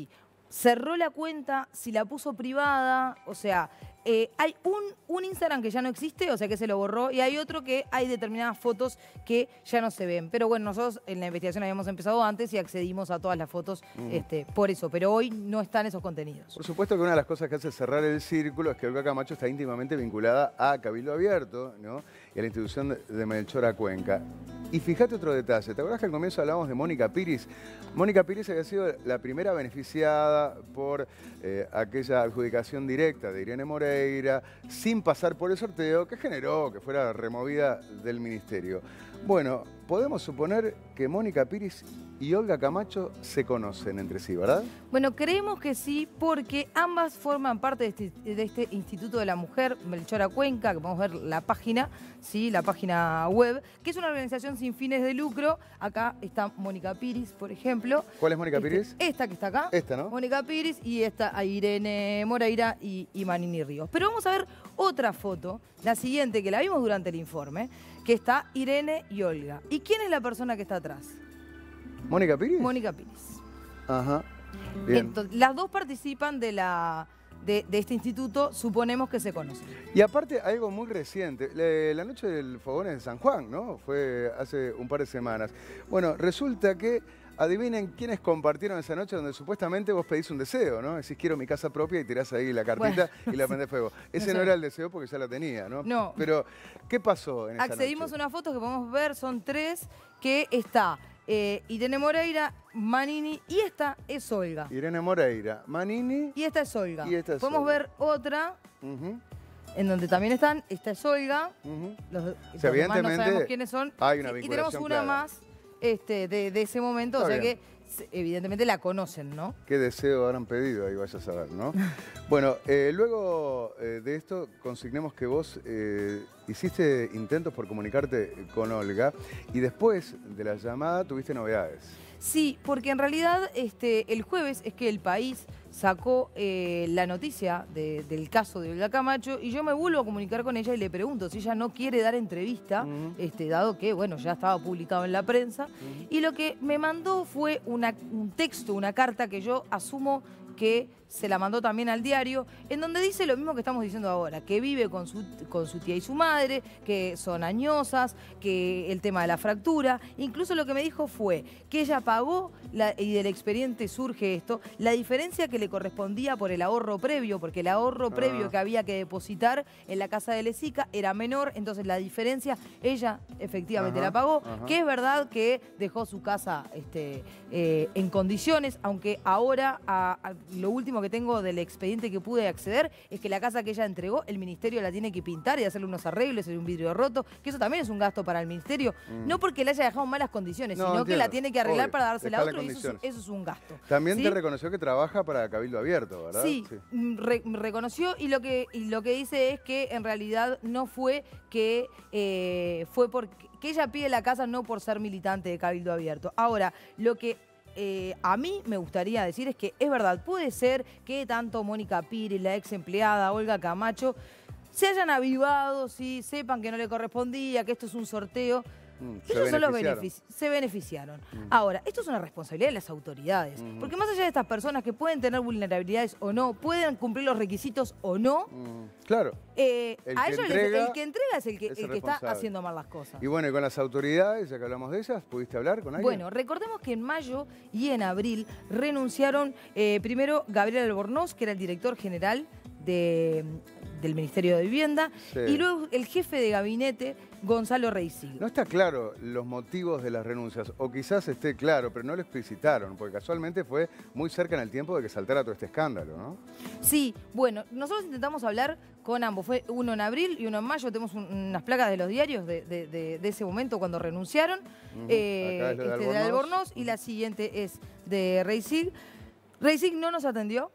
cerró la cuenta, si la puso privada, o sea, eh, hay un, un Instagram que ya no existe, o sea que se lo borró, y hay otro que hay determinadas fotos que ya no se ven. Pero bueno, nosotros en la investigación habíamos empezado antes y accedimos a todas las fotos Mm. este, por eso, pero hoy no están esos contenidos. Por supuesto que una de las cosas que hace cerrar el círculo es que Olga Camacho está íntimamente vinculada a Cabildo Abierto, ¿no? Y a la institución de- de Melchor a Cuenca. Y fíjate otro detalle, ¿te acuerdas que al comienzo hablábamos de Mónica Piris? Mónica Piris había sido la primera beneficiada por eh, aquella adjudicación directa de Irene Moreira, sin pasar por el sorteo que generó que fuera removida del ministerio. Bueno, podemos suponer que Mónica Piris y Olga Camacho se conocen entre sí, ¿verdad? Bueno, creemos que sí, porque ambas forman parte de este, de este Instituto de la Mujer, Melchor a Cuenca, que podemos ver la página, sí, la página web, que es una organización sin fines de lucro. Acá está Mónica Piris, por ejemplo. ¿Cuál es Mónica Este, Piris? Esta que está acá. Esta, ¿no? Mónica Piris, y esta a Irene Moreira y, y Manini Ríos. Pero vamos a ver otra foto, la siguiente, que la vimos durante el informe, que está Irene y Olga. ¿Y quién es la persona que está atrás? ¿Mónica Piris? Mónica Piris. Ajá. Bien. Entonces, las dos participan de, la, de, de este instituto, suponemos que se conocen. Y aparte, algo muy reciente, le- la noche del fogón en San Juan, ¿no? Fue hace un par de semanas. Bueno, resulta que, adivinen quiénes compartieron esa noche donde supuestamente vos pedís un deseo, ¿no? Decís, quiero mi casa propia y tirás ahí la cartita Bueno, y la prendés fuego. Ese no no, sé. era el deseo porque ya la tenía, ¿no? No. Pero, ¿qué pasó en esa Accedimos noche? a una foto que podemos ver, son tres, que está eh, Irene Moreira, Manini, y esta es Olga. Irene Moreira, Manini. Y esta es Olga. Y esta es Podemos Olga. ver otra, Ujú, en donde también están, esta es Olga. ujú. Los, O los sea, demás no evidentemente sabemos quiénes son. hay una Sí, y tenemos vinculación una clara. más este, de, de ese momento, Está o sea bien. que se- evidentemente la conocen, ¿no? ¿Qué deseo habrán pedido? Ahí vaya a saber, ¿no? Bueno, eh, luego eh, de esto, consignemos que vos eh, hiciste intentos por comunicarte con Olga y después de la llamada tuviste novedades. Sí, porque en realidad este, el jueves es que El País sacó eh, la noticia de- del caso de Olga Camacho y yo me vuelvo a comunicar con ella y le pregunto si ella no quiere dar entrevista, este, dado que bueno, ya estaba publicado en la prensa. Y lo que me mandó fue una- un texto, una carta que yo asumo que se la mandó también al diario, en donde dice lo mismo que estamos diciendo ahora, que vive con su, con su tía y su madre, que son añosas, que el tema de la fractura. Incluso lo que me dijo fue que ella pagó, la- y del expediente surge esto, la diferencia que le correspondía por el ahorro previo, porque el ahorro previo Ah. que había que depositar en la casa de Lesica era menor, entonces la diferencia ella efectivamente Ajá, la pagó, ajá. que es verdad que dejó su casa este, eh, en condiciones, aunque ahora a- a- lo último que tengo del expediente que pude acceder es que la casa que ella entregó, el ministerio la tiene que pintar y hacerle unos arreglos, y un vidrio roto, que eso también es un gasto para el ministerio, Mm. no porque la haya dejado en malas condiciones, No, sino que entiendo, la tiene que arreglar obvio, para dársela a dejarla otro en y eso es, condiciones. eso es un gasto. También ¿sí? te reconoció que trabaja para Cabildo Abierto, ¿verdad? Sí, mm, re- reconoció y lo que y lo que dice es que en realidad no fue que eh, fue porque que ella pide la casa no por ser militante de Cabildo Abierto. Ahora, lo que eh, a mí me gustaría decir es que es verdad, puede ser que tanto Mónica Pires, la ex empleada, Olga Camacho, se hayan avivado, ¿sí? Sepan que no le correspondía, que esto es un sorteo. Mm, se Ellos son los beneficiaron. benefici- se beneficiaron. Ahora, esto es una responsabilidad de las autoridades. Ujú. Porque más allá de estas personas que pueden tener vulnerabilidades o no, pueden cumplir los requisitos o no, Mm, claro. eh, El a que ellos les- entrega el que entrega es el que, es el el que está responsable. haciendo mal las cosas. Y bueno, y con las autoridades, ya que hablamos de ellas, ¿pudiste hablar con alguien? Bueno, recordemos que en mayo y en abril renunciaron eh, primero Gabriel Albornoz, que era el director general de, del Ministerio de Vivienda, Sí. y luego el jefe de gabinete, Gonzalo Reisig. No está claro los motivos de las renuncias, o quizás esté claro, pero no lo explicitaron, porque casualmente fue muy cerca en el tiempo de que saltara todo este escándalo, ¿no? Sí, bueno, nosotros intentamos hablar con ambos. Fue uno en abril y uno en mayo. Tenemos un- unas placas de los diarios de, de- de- de ese momento cuando renunciaron. Ujú. Eh, Acá es lo de este, de Albornoz. Albornoz y la siguiente es de Reisig. Reisig no nos atendió.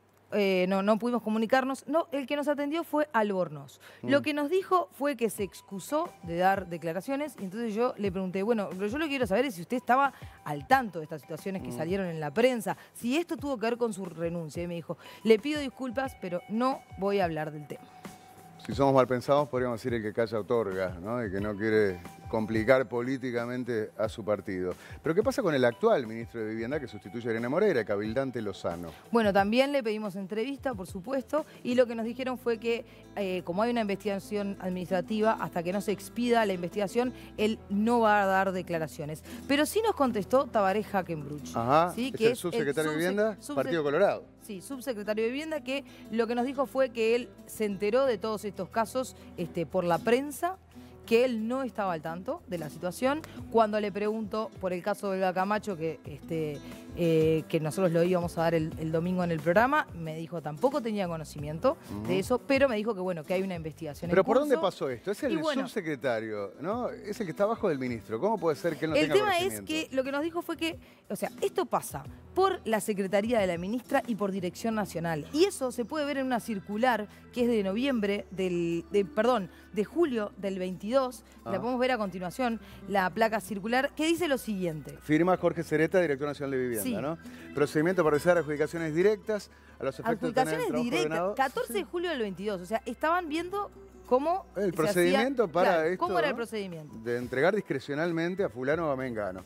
Eh, no, no pudimos comunicarnos. No, el que nos atendió fue Albornoz. Mm. Lo que nos dijo fue que se excusó de dar declaraciones. Y entonces yo le pregunté, bueno, pero yo lo que quiero saber es si usted estaba al tanto de estas situaciones que Mm. salieron en la prensa, si esto tuvo que ver con su renuncia. Y me dijo, le pido disculpas, pero no voy a hablar del tema. Si somos mal pensados, podríamos decir el que calla otorga, ¿no? El que no quiere complicar políticamente a su partido. Pero ¿qué pasa con el actual ministro de Vivienda que sustituye a Irene Moreira, Cabildante Lozano? Bueno, también le pedimos entrevista, por supuesto, y lo que nos dijeron fue que eh, como hay una investigación administrativa, hasta que no se expida la investigación, él no va a dar declaraciones. Pero sí nos contestó Tabaré Hackenbruch. Ajá, ¿sí? ¿es que el subsecretario de Vivienda? subse Partido Colorado. Sí, subsecretario de Vivienda, que lo que nos dijo fue que él se enteró de todos estos casos este, por la prensa, que él no estaba al tanto de la situación. Cuando le pregunto por el caso de Olga Camacho, que, este, eh, que nosotros lo íbamos a dar el, el domingo en el programa, me dijo tampoco tenía conocimiento uh-huh. de eso, pero me dijo que bueno, que hay una investigación ¿Pero en por curso. dónde pasó esto? Es el bueno, subsecretario, ¿no? Es el que está abajo del ministro. ¿Cómo puede ser que él no el tenga conocimiento? El tema es que lo que nos dijo fue que, o sea, esto pasa por la Secretaría de la Ministra y por Dirección Nacional. Y eso se puede ver en una circular que es de noviembre, del, de, perdón, de julio del veintidós. Ah. La podemos ver a continuación, la placa circular, que dice lo siguiente. Firma Jorge Cereta, Director Nacional de Vivienda, sí. ¿no? Procedimiento para realizar adjudicaciones directas a los efectos de tener el trabajo ordenado. catorce de julio del veintidós, o sea, estaban viendo cómo el se procedimiento hacía, para claro, esto, ¿cómo era el ¿no? procedimiento? De entregar discrecionalmente a fulano o a mengano.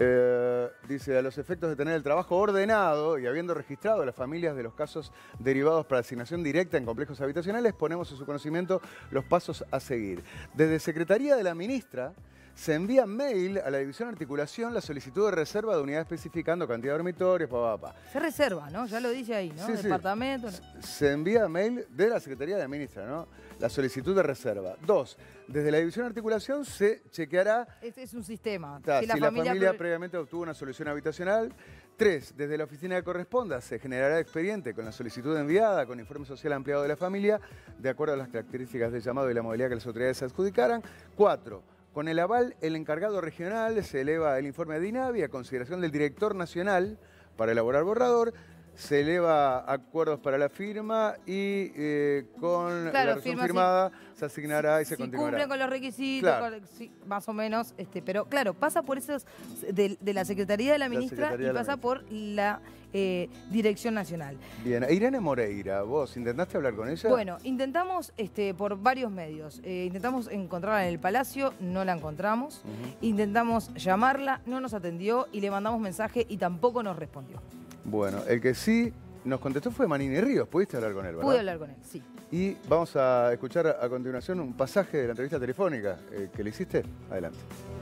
Eh, dice, a los efectos de tener el trabajo ordenado y habiendo registrado a las familias de los casos derivados para asignación directa en complejos habitacionales, ponemos en su conocimiento los pasos a seguir. Desde Secretaría de la Ministra se envía mail a la División Articulación la solicitud de reserva de unidad especificando cantidad de dormitorios, papá, papá. Se reserva, ¿no? Ya lo dice ahí, ¿no? Sí, Departamento. Sí. Se envía mail de la Secretaría de la Ministra, ¿no? La solicitud de reserva. Dos, desde la División Articulación se chequeará... Este es un sistema. Ta, si la la familia, familia pre... previamente obtuvo una solución habitacional. Tres, desde la oficina que corresponda se generará expediente con la solicitud enviada, con informe social ampliado de la familia, de acuerdo a las características del llamado y la modalidad que las autoridades adjudicaran. Cuatro, con el aval, el encargado regional se eleva el informe a DINAVI a consideración del director nacional para elaborar borrador. Se eleva acuerdos para la firma y eh, con claro, la resolución firma, firmada si, se asignará si, y se si continuará. cumplen con los requisitos, Claro. con, sí, más o menos, este, pero claro, pasa por esos de, de la Secretaría de la Ministra la y pasa ministra. por la eh, Dirección Nacional. Bien, Irene Moreira, ¿vos intentaste hablar con ella? Bueno, intentamos este, por varios medios. Eh, intentamos encontrarla en el Palacio, no la encontramos. Uh-huh. Intentamos llamarla, no nos atendió y le mandamos mensaje y tampoco nos respondió. Bueno, el que sí nos contestó fue Manini Ríos. ¿Pudiste hablar con él, verdad? Pude hablar con él, sí. Y vamos a escuchar a continuación un pasaje de la entrevista telefónica eh, que le hiciste. Adelante.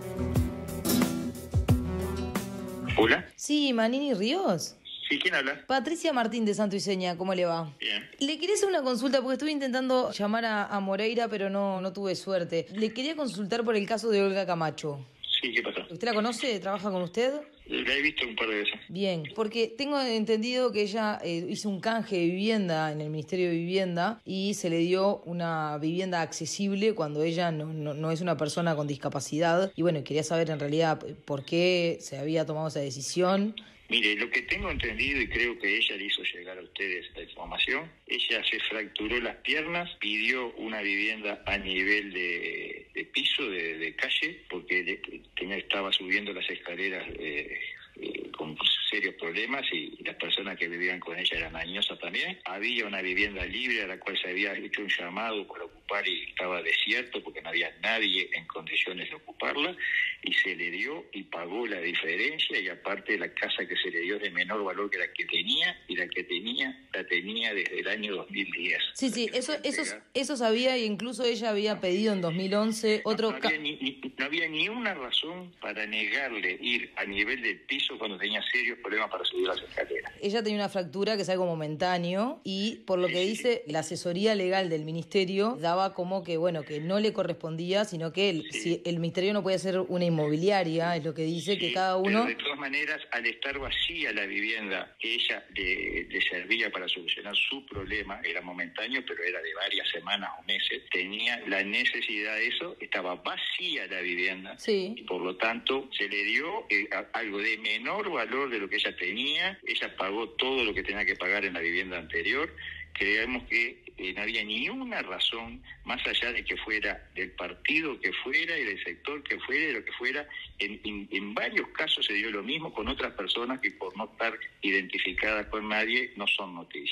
¿Hola? Sí, Manini Ríos. Sí, ¿quién habla? Patricia Martín de Santo y Seña, ¿cómo le va? Bien. Le quería hacer una consulta porque estuve intentando llamar a, a Moreira, pero no, no tuve suerte. Le quería consultar por el caso de Olga Camacho. Sí, ¿qué pasó? ¿Usted la conoce? ¿Trabaja con usted? La he visto un par de veces. Bien, porque tengo entendido que ella eh, hizo un canje de vivienda en el Ministerio de Vivienda y se le dio una vivienda accesible cuando ella no, no, no es una persona con discapacidad. Y bueno, quería saber en realidad por qué se había tomado esa decisión. Mire, lo que tengo entendido y creo que ella le hizo llegar a ustedes la información, ella se fracturó las piernas, pidió una vivienda a nivel de, de piso, de, de calle, porque tenía, estaba subiendo las escaleras eh, eh, con serios problemas y, y las personas que vivían con ella eran añosas también. Había una vivienda libre a la cual se había hecho un llamado para ocupar y estaba desierto porque no había nadie en condiciones de ocuparla. Y se le dio y pagó la diferencia y aparte la casa que se le dio es de menor valor que la que tenía y la que tenía la tenía desde el año dos mil diez. Sí, sí, eso, eso, eso sabía e incluso ella había pedido en dos mil once otro... No, no, había ni, ni, no había ni una razón para negarle ir a nivel del piso cuando tenía serios problemas para subir las escaleras. Ella tenía una fractura que es algo momentáneo y por lo que sí, dice sí. la asesoría legal del ministerio daba como que, bueno, que no le correspondía, sino que el, sí. si el ministerio no puede hacer una inmobiliaria, es lo que dice, sí, que cada uno... Pero de todas maneras, al estar vacía la vivienda que ella le, le servía para solucionar su problema, era momentáneo, pero era de varias semanas o meses, tenía la necesidad de eso, estaba vacía la vivienda, sí. y por lo tanto se le dio eh, a, algo de menor valor de lo que ella tenía, ella pagó todo lo que tenía que pagar en la vivienda anterior. Creemos que eh, no había ni una razón, más allá de que fuera del partido que fuera y del sector que fuera y lo que fuera. En, en, en varios casos se dio lo mismo con otras personas que por no estar identificadas con nadie no son noticias.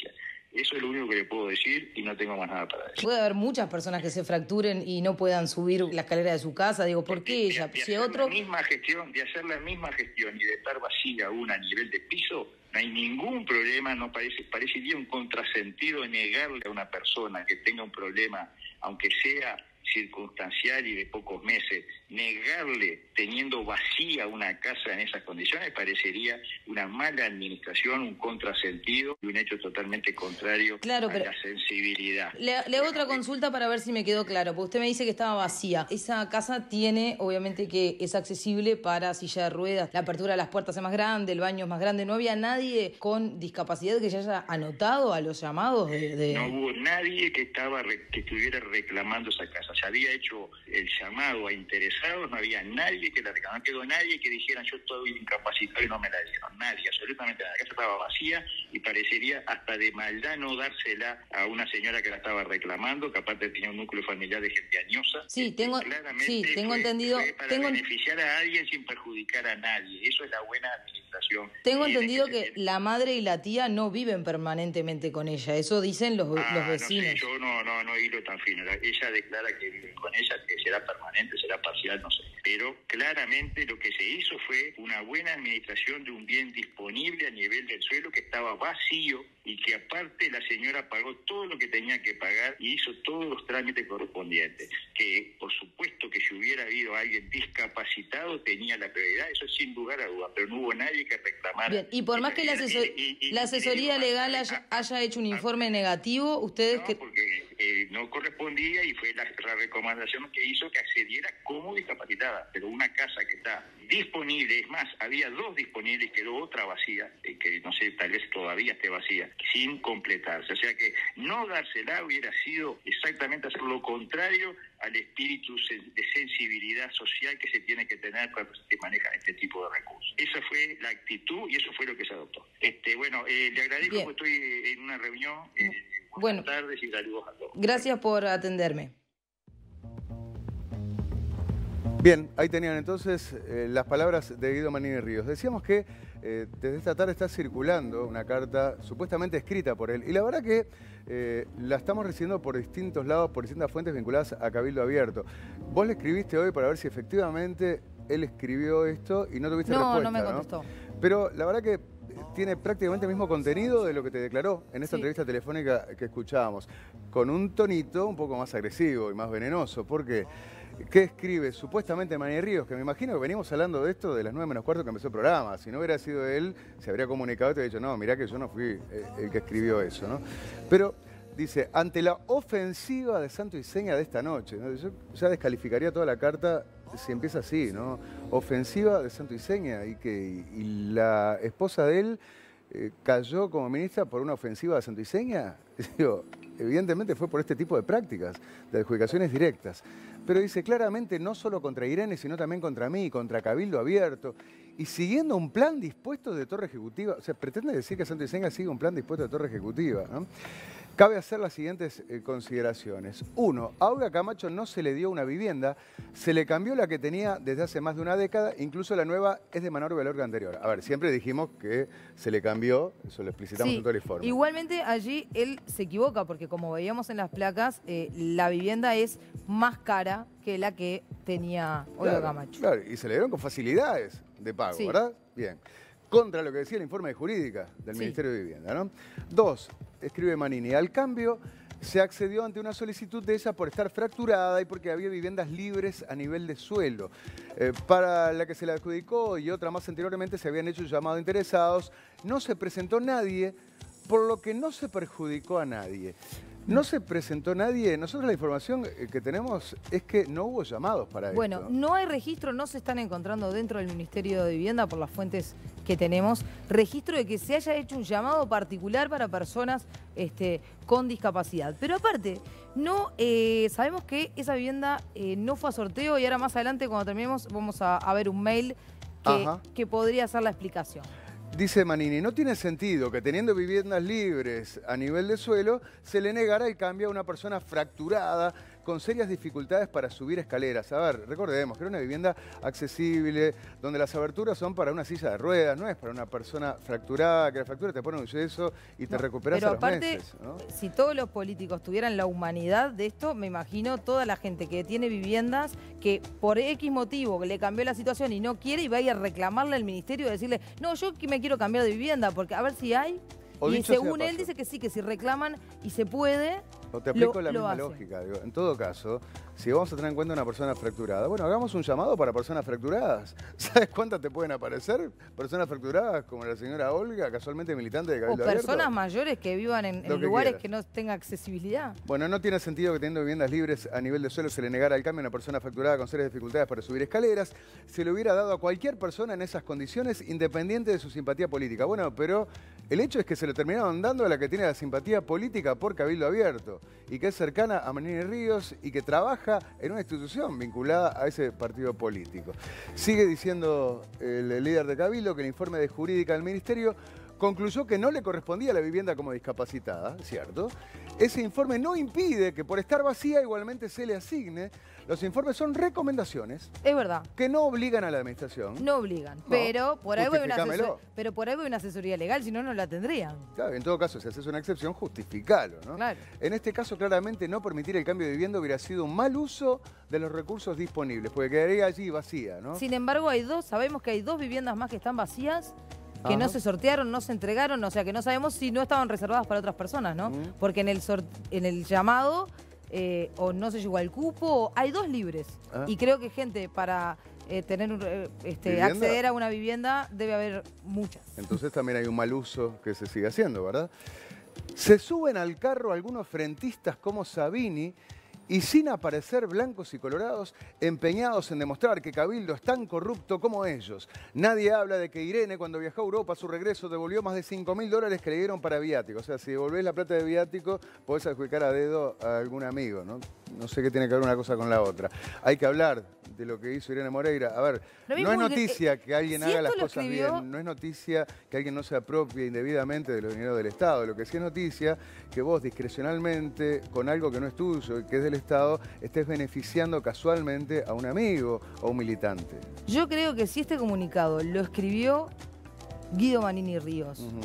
Eso es lo único que le puedo decir y no tengo más nada para decir. Puede haber muchas personas que se fracturen y no puedan subir la escalera de su casa. Digo, ¿por qué ella? De, de Si hacer otro... la misma gestión, de hacer la misma gestión y de estar vacía una a nivel de piso, no hay ningún problema, no parece, parecería un contrasentido negarle a una persona que tenga un problema, aunque sea circunstancial y de pocos meses, negarle teniendo vacía una casa en esas condiciones parecería una mala administración, un contrasentido y un hecho totalmente contrario Claro, a pero la sensibilidad. Le, le hago otra consulta para ver si me quedó claro, porque usted me dice que estaba vacía. Esa casa tiene, obviamente, que es accesible para silla de ruedas, la apertura de las puertas es más grande, el baño es más grande. ¿No había nadie con discapacidad que ya haya anotado a los llamados de...? de... No hubo nadie que, estaba re, que estuviera reclamando esa casa. Se había hecho el llamado a interesados, no había nadie que la reclamara, no quedó nadie que dijera yo estoy incapacitado y no me la dieron. Nadie, absolutamente nadie. La casa estaba vacía y parecería hasta de maldad no dársela a una señora que la estaba reclamando, que aparte tenía un núcleo familiar de gente añosa. Sí, tengo, sí, tengo fue, entendido... Fue para tengo, beneficiar a alguien sin perjudicar a nadie. Eso es la buena administración. Tengo entendido que, que la madre y la tía no viven permanentemente con ella. Eso dicen los, ah, los vecinos. No sé, yo no, no, no hilo tan fino. Ella declara que vive con ella, que será permanente, será parcial, no sé. Pero claramente lo que se hizo fue una buena administración de un bien disponible a nivel del suelo que estaba vacío y que aparte la señora pagó todo lo que tenía que pagar y hizo todos los trámites correspondientes. Que por supuesto que si hubiera habido alguien discapacitado tenía la prioridad, eso sin lugar a dudas, pero no hubo nadie que reclamara. Bien, y por más que la, asesor y, y, la asesoría y, legal haya, haya hecho un informe negativo, ustedes... No, que... porque eh, no correspondía y fue la, la recomendación que hizo que accediera como discapacitada, pero una casa que está disponible, es más, había dos disponibles, quedó otra vacía, eh, que no sé, tal vez todavía esté vacía, sin completarse. O sea que no dársela hubiera sido exactamente hacer lo contrario al espíritu de sensibilidad social que se tiene que tener cuando se manejan este tipo de recursos. Esa fue la actitud y eso fue lo que se adoptó. Este, bueno, eh, le agradezco Bien. porque estoy en una reunión. Eh, buenas bueno, tardes y saludos a todos. Gracias por atenderme. Bien, ahí tenían entonces eh, las palabras de Guido Manini Ríos. Decíamos que eh, desde esta tarde está circulando una carta supuestamente escrita por él. Y la verdad que eh, la estamos recibiendo por distintos lados, por distintas fuentes vinculadas a Cabildo Abierto. Vos le escribiste hoy para ver si efectivamente él escribió esto y no tuviste no, respuesta, No, no me contestó. ¿no? Pero la verdad que tiene prácticamente el mismo contenido de lo que te declaró en esta sí. entrevista telefónica que escuchábamos, con un tonito un poco más agresivo y más venenoso. ¿Por qué? ¿Qué escribe supuestamente Manini Ríos? Que me imagino que venimos hablando de esto de las nueve menos cuarto que empezó el programa. Si no hubiera sido él, se habría comunicado y te habría dicho, no, mirá que yo no fui el que escribió eso, ¿no? Pero dice, ante la ofensiva de Santo y Seña de esta noche, ¿no? Yo ya descalificaría toda la carta si empieza así, ¿no? Ofensiva de Santo y Seña y que y la esposa de él eh, cayó como ministra por una ofensiva de Santo y Seña. Digo, evidentemente fue por este tipo de prácticas, de adjudicaciones directas. Pero dice claramente no solo contra Irene, sino también contra mí, contra Cabildo Abierto, y siguiendo un plan dispuesto de Torre Ejecutiva. O sea, pretende decir que Santo y Seña sigue un plan dispuesto de Torre Ejecutiva, ¿no? Cabe hacer las siguientes eh, consideraciones. Uno, a Olga Camacho no se le dio una vivienda, se le cambió la que tenía desde hace más de una década, incluso la nueva es de menor valor que anterior. A ver, siempre dijimos que se le cambió, eso lo explicitamos sí, en todo el informe. Igualmente allí él se equivoca, porque como veíamos en las placas, eh, la vivienda es más cara que la que tenía Olga claro, Camacho. Claro, y se le dieron con facilidades de pago, sí. ¿verdad? Bien. Contra lo que decía el informe de jurídica del sí. Ministerio de Vivienda, ¿no? Dos, escribe Manini, al cambio se accedió ante una solicitud de ella por estar fracturada y porque había viviendas libres a nivel de suelo. Eh, para la que se le adjudicó y otra más anteriormente se habían hecho llamados interesados. No se presentó nadie, por lo que no se perjudicó a nadie. No se presentó nadie. Nosotros la información que tenemos es que no hubo llamados para bueno, esto. Bueno, no hay registro, no se están encontrando dentro del Ministerio de Vivienda, por las fuentes que tenemos, registro de que se haya hecho un llamado particular para personas este, con discapacidad. Pero aparte, no eh, sabemos que esa vivienda eh, no fue a sorteo y ahora más adelante cuando terminemos vamos a, a ver un mail que, que podría ser la explicación. Dice Manini, no tiene sentido que teniendo viviendas libres a nivel de suelo, se le negara el cambio a una persona fracturada con serias dificultades para subir escaleras. A ver, recordemos que era una vivienda accesible, donde las aberturas son para una silla de ruedas, no es para una persona fracturada, que la fractura te pone un yeso y te No, recuperas pero a los aparte, meses, ¿no? si todos los políticos tuvieran la humanidad de esto, me imagino toda la gente que tiene viviendas que por X motivo le cambió la situación y no quiere y vaya a reclamarle al ministerio y decirle, no, yo que me quiero cambiar de vivienda, porque a ver si hay. O y dicho sea según él paso. dice que sí, que si reclaman y se puede, O te aplico lo- la lo misma hacen. lógica. Digo, en todo caso, si vamos a tener en cuenta una persona fracturada, bueno, hagamos un llamado para personas fracturadas. ¿Sabes cuántas te pueden aparecer? Personas fracturadas como la señora Olga, casualmente militante de o Cabildo personas Abierto. mayores que vivan en, Lo en que lugares quieras. que no tengan accesibilidad. Bueno, no tiene sentido que teniendo viviendas libres a nivel de suelo se le negara el cambio a una persona fracturada con serias dificultades para subir escaleras. Se le hubiera dado a cualquier persona en esas condiciones, independiente de su simpatía política. Bueno, pero el hecho es que se lo terminaron dando a la que tiene la simpatía política por Cabildo Abierto y que es cercana a Manini Ríos y que trabaja en una institución vinculada a ese partido político. Sigue diciendo el líder de Cabildo que el informe de jurídica del ministerio concluyó que no le correspondía la vivienda como discapacitada, ¿cierto? Ese informe no impide que por estar vacía igualmente se le asigne. Los informes son recomendaciones Es verdad. que no obligan a la administración. No obligan, pero, por algo hay una Justificámelo. asesor- pero por algo hay una asesoría legal, si no, no la tendrían. Claro, en todo caso, si haces una excepción, justificalo, ¿no? Claro. En este caso, claramente, no permitir el cambio de vivienda hubiera sido un mal uso de los recursos disponibles, porque quedaría allí vacía, ¿no? Sin embargo, hay dos, sabemos que hay dos viviendas más que están vacías, que Ajá. no se sortearon, no se entregaron, o sea que no sabemos si no estaban reservadas para otras personas, ¿no? Mm. Porque en el, sort- en el llamado eh, o no se llegó al cupo, o hay dos libres. Ah. Y creo que gente para eh, tener un, eh, este, ¿Vivienda? acceder a una vivienda debe haber muchas. Entonces también hay un mal uso que se sigue haciendo, ¿verdad? Se suben al carro algunos frentistas como Sabini y sin aparecer blancos y colorados, empeñados en demostrar que Cabildo es tan corrupto como ellos. Nadie habla de que Irene, cuando viajó a Europa, a su regreso devolvió más de cinco mil dólares que le dieron para viático. O sea, si devolvés la plata de viático, podés adjudicar a dedo a algún amigo, ¿no? No sé qué tiene que ver una cosa con la otra. Hay que hablar de lo que hizo Irene Moreira. A ver, Lo no mismo es que- noticia que alguien si haga esto las lo cosas escribió- bien, no es noticia que alguien no se apropie indebidamente de los dineros del Estado. Lo que sí es noticia que vos discrecionalmente, con algo que no es tuyo y que es del Estado, estés beneficiando casualmente a un amigo o un militante. Yo creo que si este comunicado lo escribió Guido Manini Ríos, Ujú.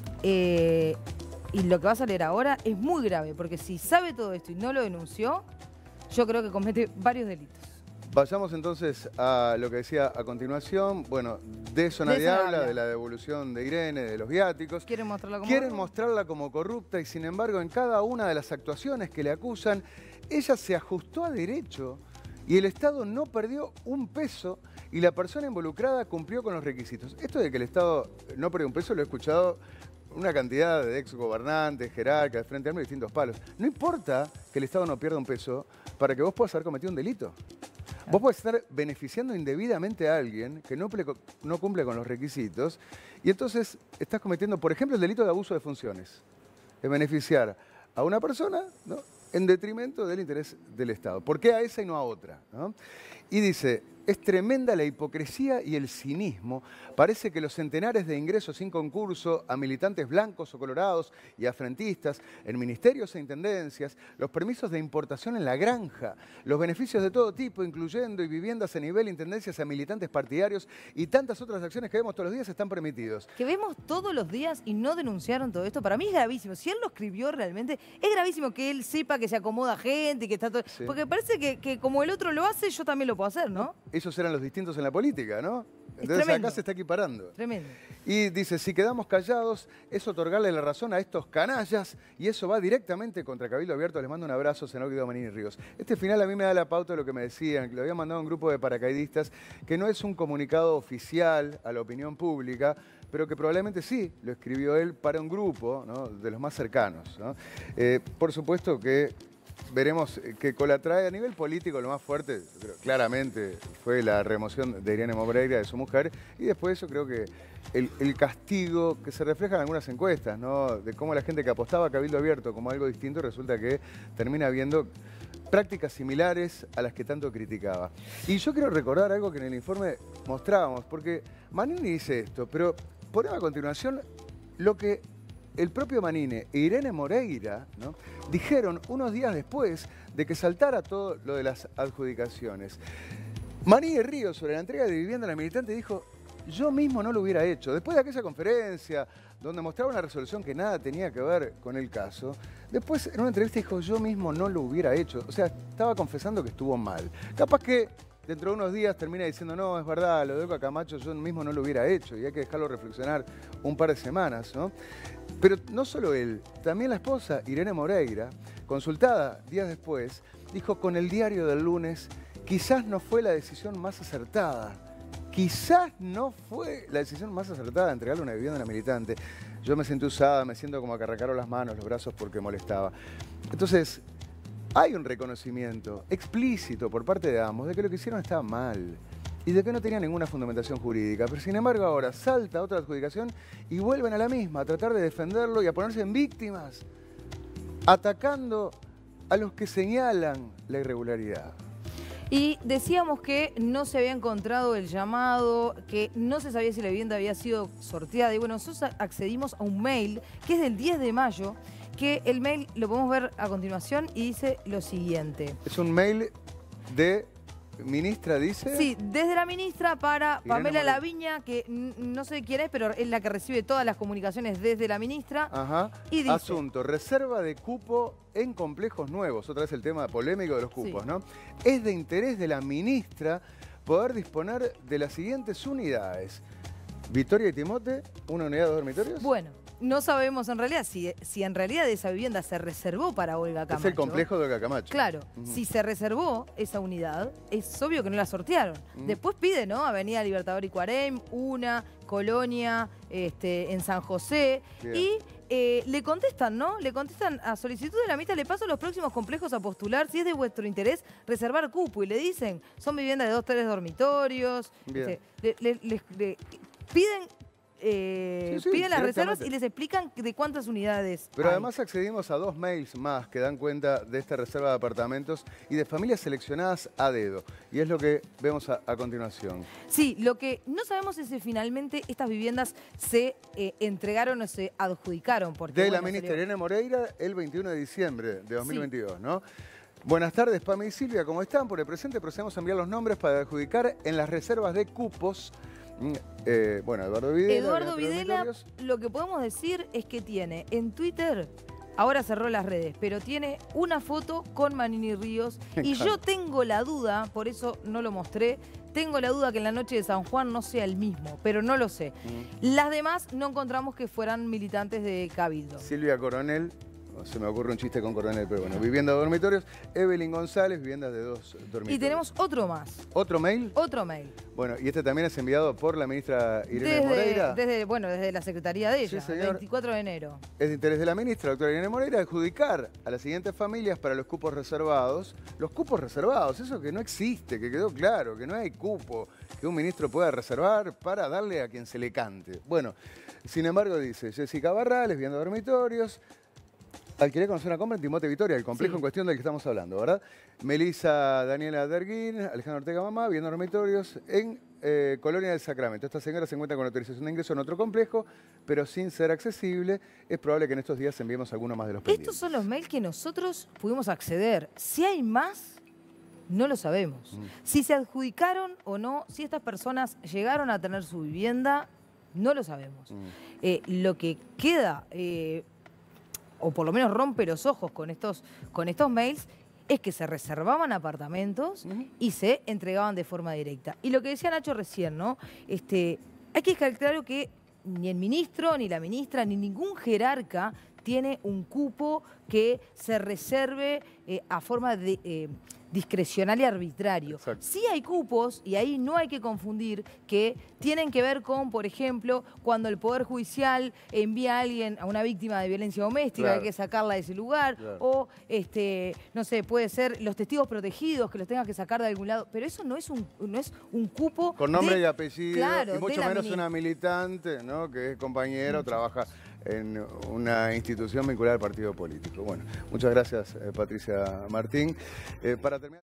eh, y lo que vas a leer ahora es muy grave, porque si sabe todo esto y no lo denunció, yo creo que comete varios delitos. Vayamos entonces a lo que decía a continuación. Bueno, de eso nadie De eso no habla, habla. de la devolución de Irene, de los viáticos. Quieren mostrarla como Quieren corrupta. mostrarla como corrupta y sin embargo en cada una de las actuaciones que le acusan, ella se ajustó a derecho y el Estado no perdió un peso y la persona involucrada cumplió con los requisitos. Esto de que el Estado no perdió un peso lo he escuchado una cantidad de exgobernantes, jerarcas, de Frente Amplio, de distintos palos. No importa que el Estado no pierda un peso para que vos puedas haber cometido un delito. Vos podés estar beneficiando indebidamente a alguien que no, ple- no cumple con los requisitos y entonces estás cometiendo, por ejemplo, el delito de abuso de funciones. Es beneficiar a una persona, ¿no?, en detrimento del interés del Estado. ¿Por qué a esa y no a otra? ¿No? Y dice, es tremenda la hipocresía y el cinismo. Parece que los centenares de ingresos sin concurso a militantes blancos o colorados y a frentistas en ministerios e intendencias, los permisos de importación en la granja, los beneficios de todo tipo, incluyendo y viviendas a nivel intendencias a militantes partidarios y tantas otras acciones que vemos todos los días están permitidos. Que vemos todos los días y no denunciaron todo esto, para mí es gravísimo. Si él lo escribió realmente, es gravísimo que él sepa que se acomoda gente, que está todo... Sí. Porque parece que, que como el otro lo hace, yo también lo puedo hacer, ¿no? Esos eran los distintos en la política, ¿no? Es Entonces tremendo. acá se está equiparando. Tremendo. Y dice, si quedamos callados, es otorgarle la razón a estos canallas y eso va directamente contra Cabildo Abierto. Les mando un abrazo, senador Guido Manini Ríos. Este final a mí me da la pauta de lo que me decían, que lo había mandado un grupo de paracaidistas, que no es un comunicado oficial a la opinión pública, pero que probablemente sí lo escribió él para un grupo, ¿no?, de los más cercanos, ¿no? Eh, por supuesto que veremos que Colatrae a nivel político lo más fuerte, yo creo, claramente, fue la remoción de Irene Moreira, de su mujer, y después yo creo que el, el castigo que se refleja en algunas encuestas, ¿no?, de cómo la gente que apostaba a Cabildo Abierto como algo distinto resulta que termina viendo prácticas similares a las que tanto criticaba. Y yo quiero recordar algo que en el informe mostrábamos, porque Manini dice esto, pero ponemos a continuación lo que el propio Manini e Irene Moreira, ¿no?, dijeron unos días después de que saltara todo lo de las adjudicaciones. Manini Ríos, sobre la entrega de vivienda a la militante, dijo: yo mismo no lo hubiera hecho. Después de aquella conferencia donde mostraba una resolución que nada tenía que ver con el caso, después en una entrevista dijo: yo mismo no lo hubiera hecho. O sea, estaba confesando que estuvo mal. Capaz que dentro de unos días termina diciendo: no, es verdad, lo de Olga Camacho yo mismo no lo hubiera hecho, y hay que dejarlo reflexionar un par de semanas, ¿no? Pero no solo él, también la esposa, Irene Moreira, consultada días después, dijo con el Diario del Lunes: quizás no fue la decisión más acertada. Quizás no fue la decisión más acertada de entregarle una vivienda a una militante. Yo me siento usada, me siento como que arrancaron las manos, los brazos porque molestaba. Entonces, hay un reconocimiento explícito por parte de ambos de que lo que hicieron estaba mal y de que no tenía ninguna fundamentación jurídica. Pero sin embargo ahora salta otra adjudicación y vuelven a la misma, a tratar de defenderlo y a ponerse en víctimas, atacando a los que señalan la irregularidad. Y decíamos que no se había encontrado el llamado, que no se sabía si la vivienda había sido sorteada. Y bueno, nosotros accedimos a un mail que es del diez de mayo, que el mail lo podemos ver a continuación y dice lo siguiente. Es un mail de ministra, dice. Sí, desde la ministra para Irene Pamela Moreira. Laviña, que no sé quién es, pero es la que recibe todas las comunicaciones desde la ministra. Ajá. Y dice, asunto, reserva de cupo en complejos nuevos. Otra vez el tema polémico de los cupos, Sí. ¿no? Es de interés de la ministra poder disponer de las siguientes unidades. Victoria y Timote, una unidad de dos dormitorios. bueno, no sabemos en realidad si, si en realidad esa vivienda se reservó para Olga Camacho. Es el complejo de Olga Camacho. Claro, Ujú. si se reservó esa unidad, es obvio que no la sortearon. Ujú. Después pide, ¿no? Avenida Libertador y Cuarem, una, Colonia, este, en San José. Bien. Y eh, le contestan, ¿no? Le contestan a solicitud de la mitad, le paso los próximos complejos a postular. Si es de vuestro interés, reservar cupo. Y le dicen, son viviendas de dos, tres dormitorios. Bien. Este, le, le- le- le piden... eh, Sí, sí, piden las reservas directamente. y les explican de cuántas unidades Pero hay. además accedimos a dos mails más que dan cuenta de esta reserva de apartamentos y de familias seleccionadas a dedo. Y es lo que vemos a, a continuación. Sí, lo que no sabemos es si finalmente estas viviendas se eh, entregaron o se adjudicaron. Porque, De la bueno, ministra salió- Irene Moreira el veintiuno de diciembre de dos mil veintidós, ¿no? Buenas tardes, Pami y Silvia, ¿cómo están? Por el presente procedemos a enviar los nombres para adjudicar en las reservas de cupos. Mm, eh, bueno, Eduardo Videla. Eduardo Videla, Videla, dormitorios. lo que podemos decir es que tiene en Twitter, ahora cerró las redes, pero tiene una foto con Manini Ríos. Y Claro. yo tengo la duda, por eso no lo mostré, tengo la duda que en la noche de San Juan no sea el mismo, pero no lo sé. Mm. Las demás no encontramos que fueran militantes de Cabildo. Silvia Coronel, se me ocurre un chiste con Coronel, pero bueno, vivienda de dormitorios. Evelyn González, viviendas de dos dormitorios. Y tenemos otro más, ¿Otro mail? otro mail. Bueno, y este también es enviado por la ministra Irene Desde, Moreira. desde, bueno, desde la secretaría de ella, Sí, señor. veinticuatro de enero. Es de interés de la ministra, doctora Irene Moreira, adjudicar a las siguientes familias para los cupos reservados. Los cupos reservados, eso que no existe, que quedó claro, que no hay cupo que un ministro pueda reservar para darle a quien se le cante. Bueno, sin embargo dice Jessica Barrales, vivienda de dormitorios. Alquiler con zona compra en Timote Victoria, el complejo Sí. en cuestión del que estamos hablando, ¿verdad? Melissa Daniela Derguín, Alejandro Ortega Mamá, vivienda de dormitorios en eh, Colonia del Sacramento. Esta señora se encuentra con autorización de ingreso en otro complejo, pero sin ser accesible. Es probable que en estos días enviemos alguno más de los pendientes. Estos son los mails que nosotros pudimos acceder. Si hay más, no lo sabemos. Mm. Si se adjudicaron o no, si estas personas llegaron a tener su vivienda, no lo sabemos. Mm. Eh, lo que queda, eh, o por lo menos rompe los ojos con estos, con estos mails, es que se reservaban apartamentos y se entregaban de forma directa. Y lo que decía Nacho recién, ¿no? Este, hay que dejar claro que ni el ministro, ni la ministra, ni ningún jerarca tiene un cupo que se reserve eh, a forma de, eh, discrecional y arbitrario. Exacto. Sí hay cupos, y ahí no hay que confundir, que tienen que ver con, por ejemplo, cuando el Poder Judicial envía a alguien, a una víctima de violencia doméstica, Claro. hay que sacarla de ese lugar, Claro. o, este, no sé, puede ser los testigos protegidos, que los tengas que sacar de algún lado, pero eso no es un, no es un cupo Con nombre de- y apellido, claro, y mucho de la menos mini- una militante, ¿no? Que es compañero, trabaja en una institución vinculada al partido político. Bueno, muchas gracias, eh, Patricia Martín. Eh, para terminar...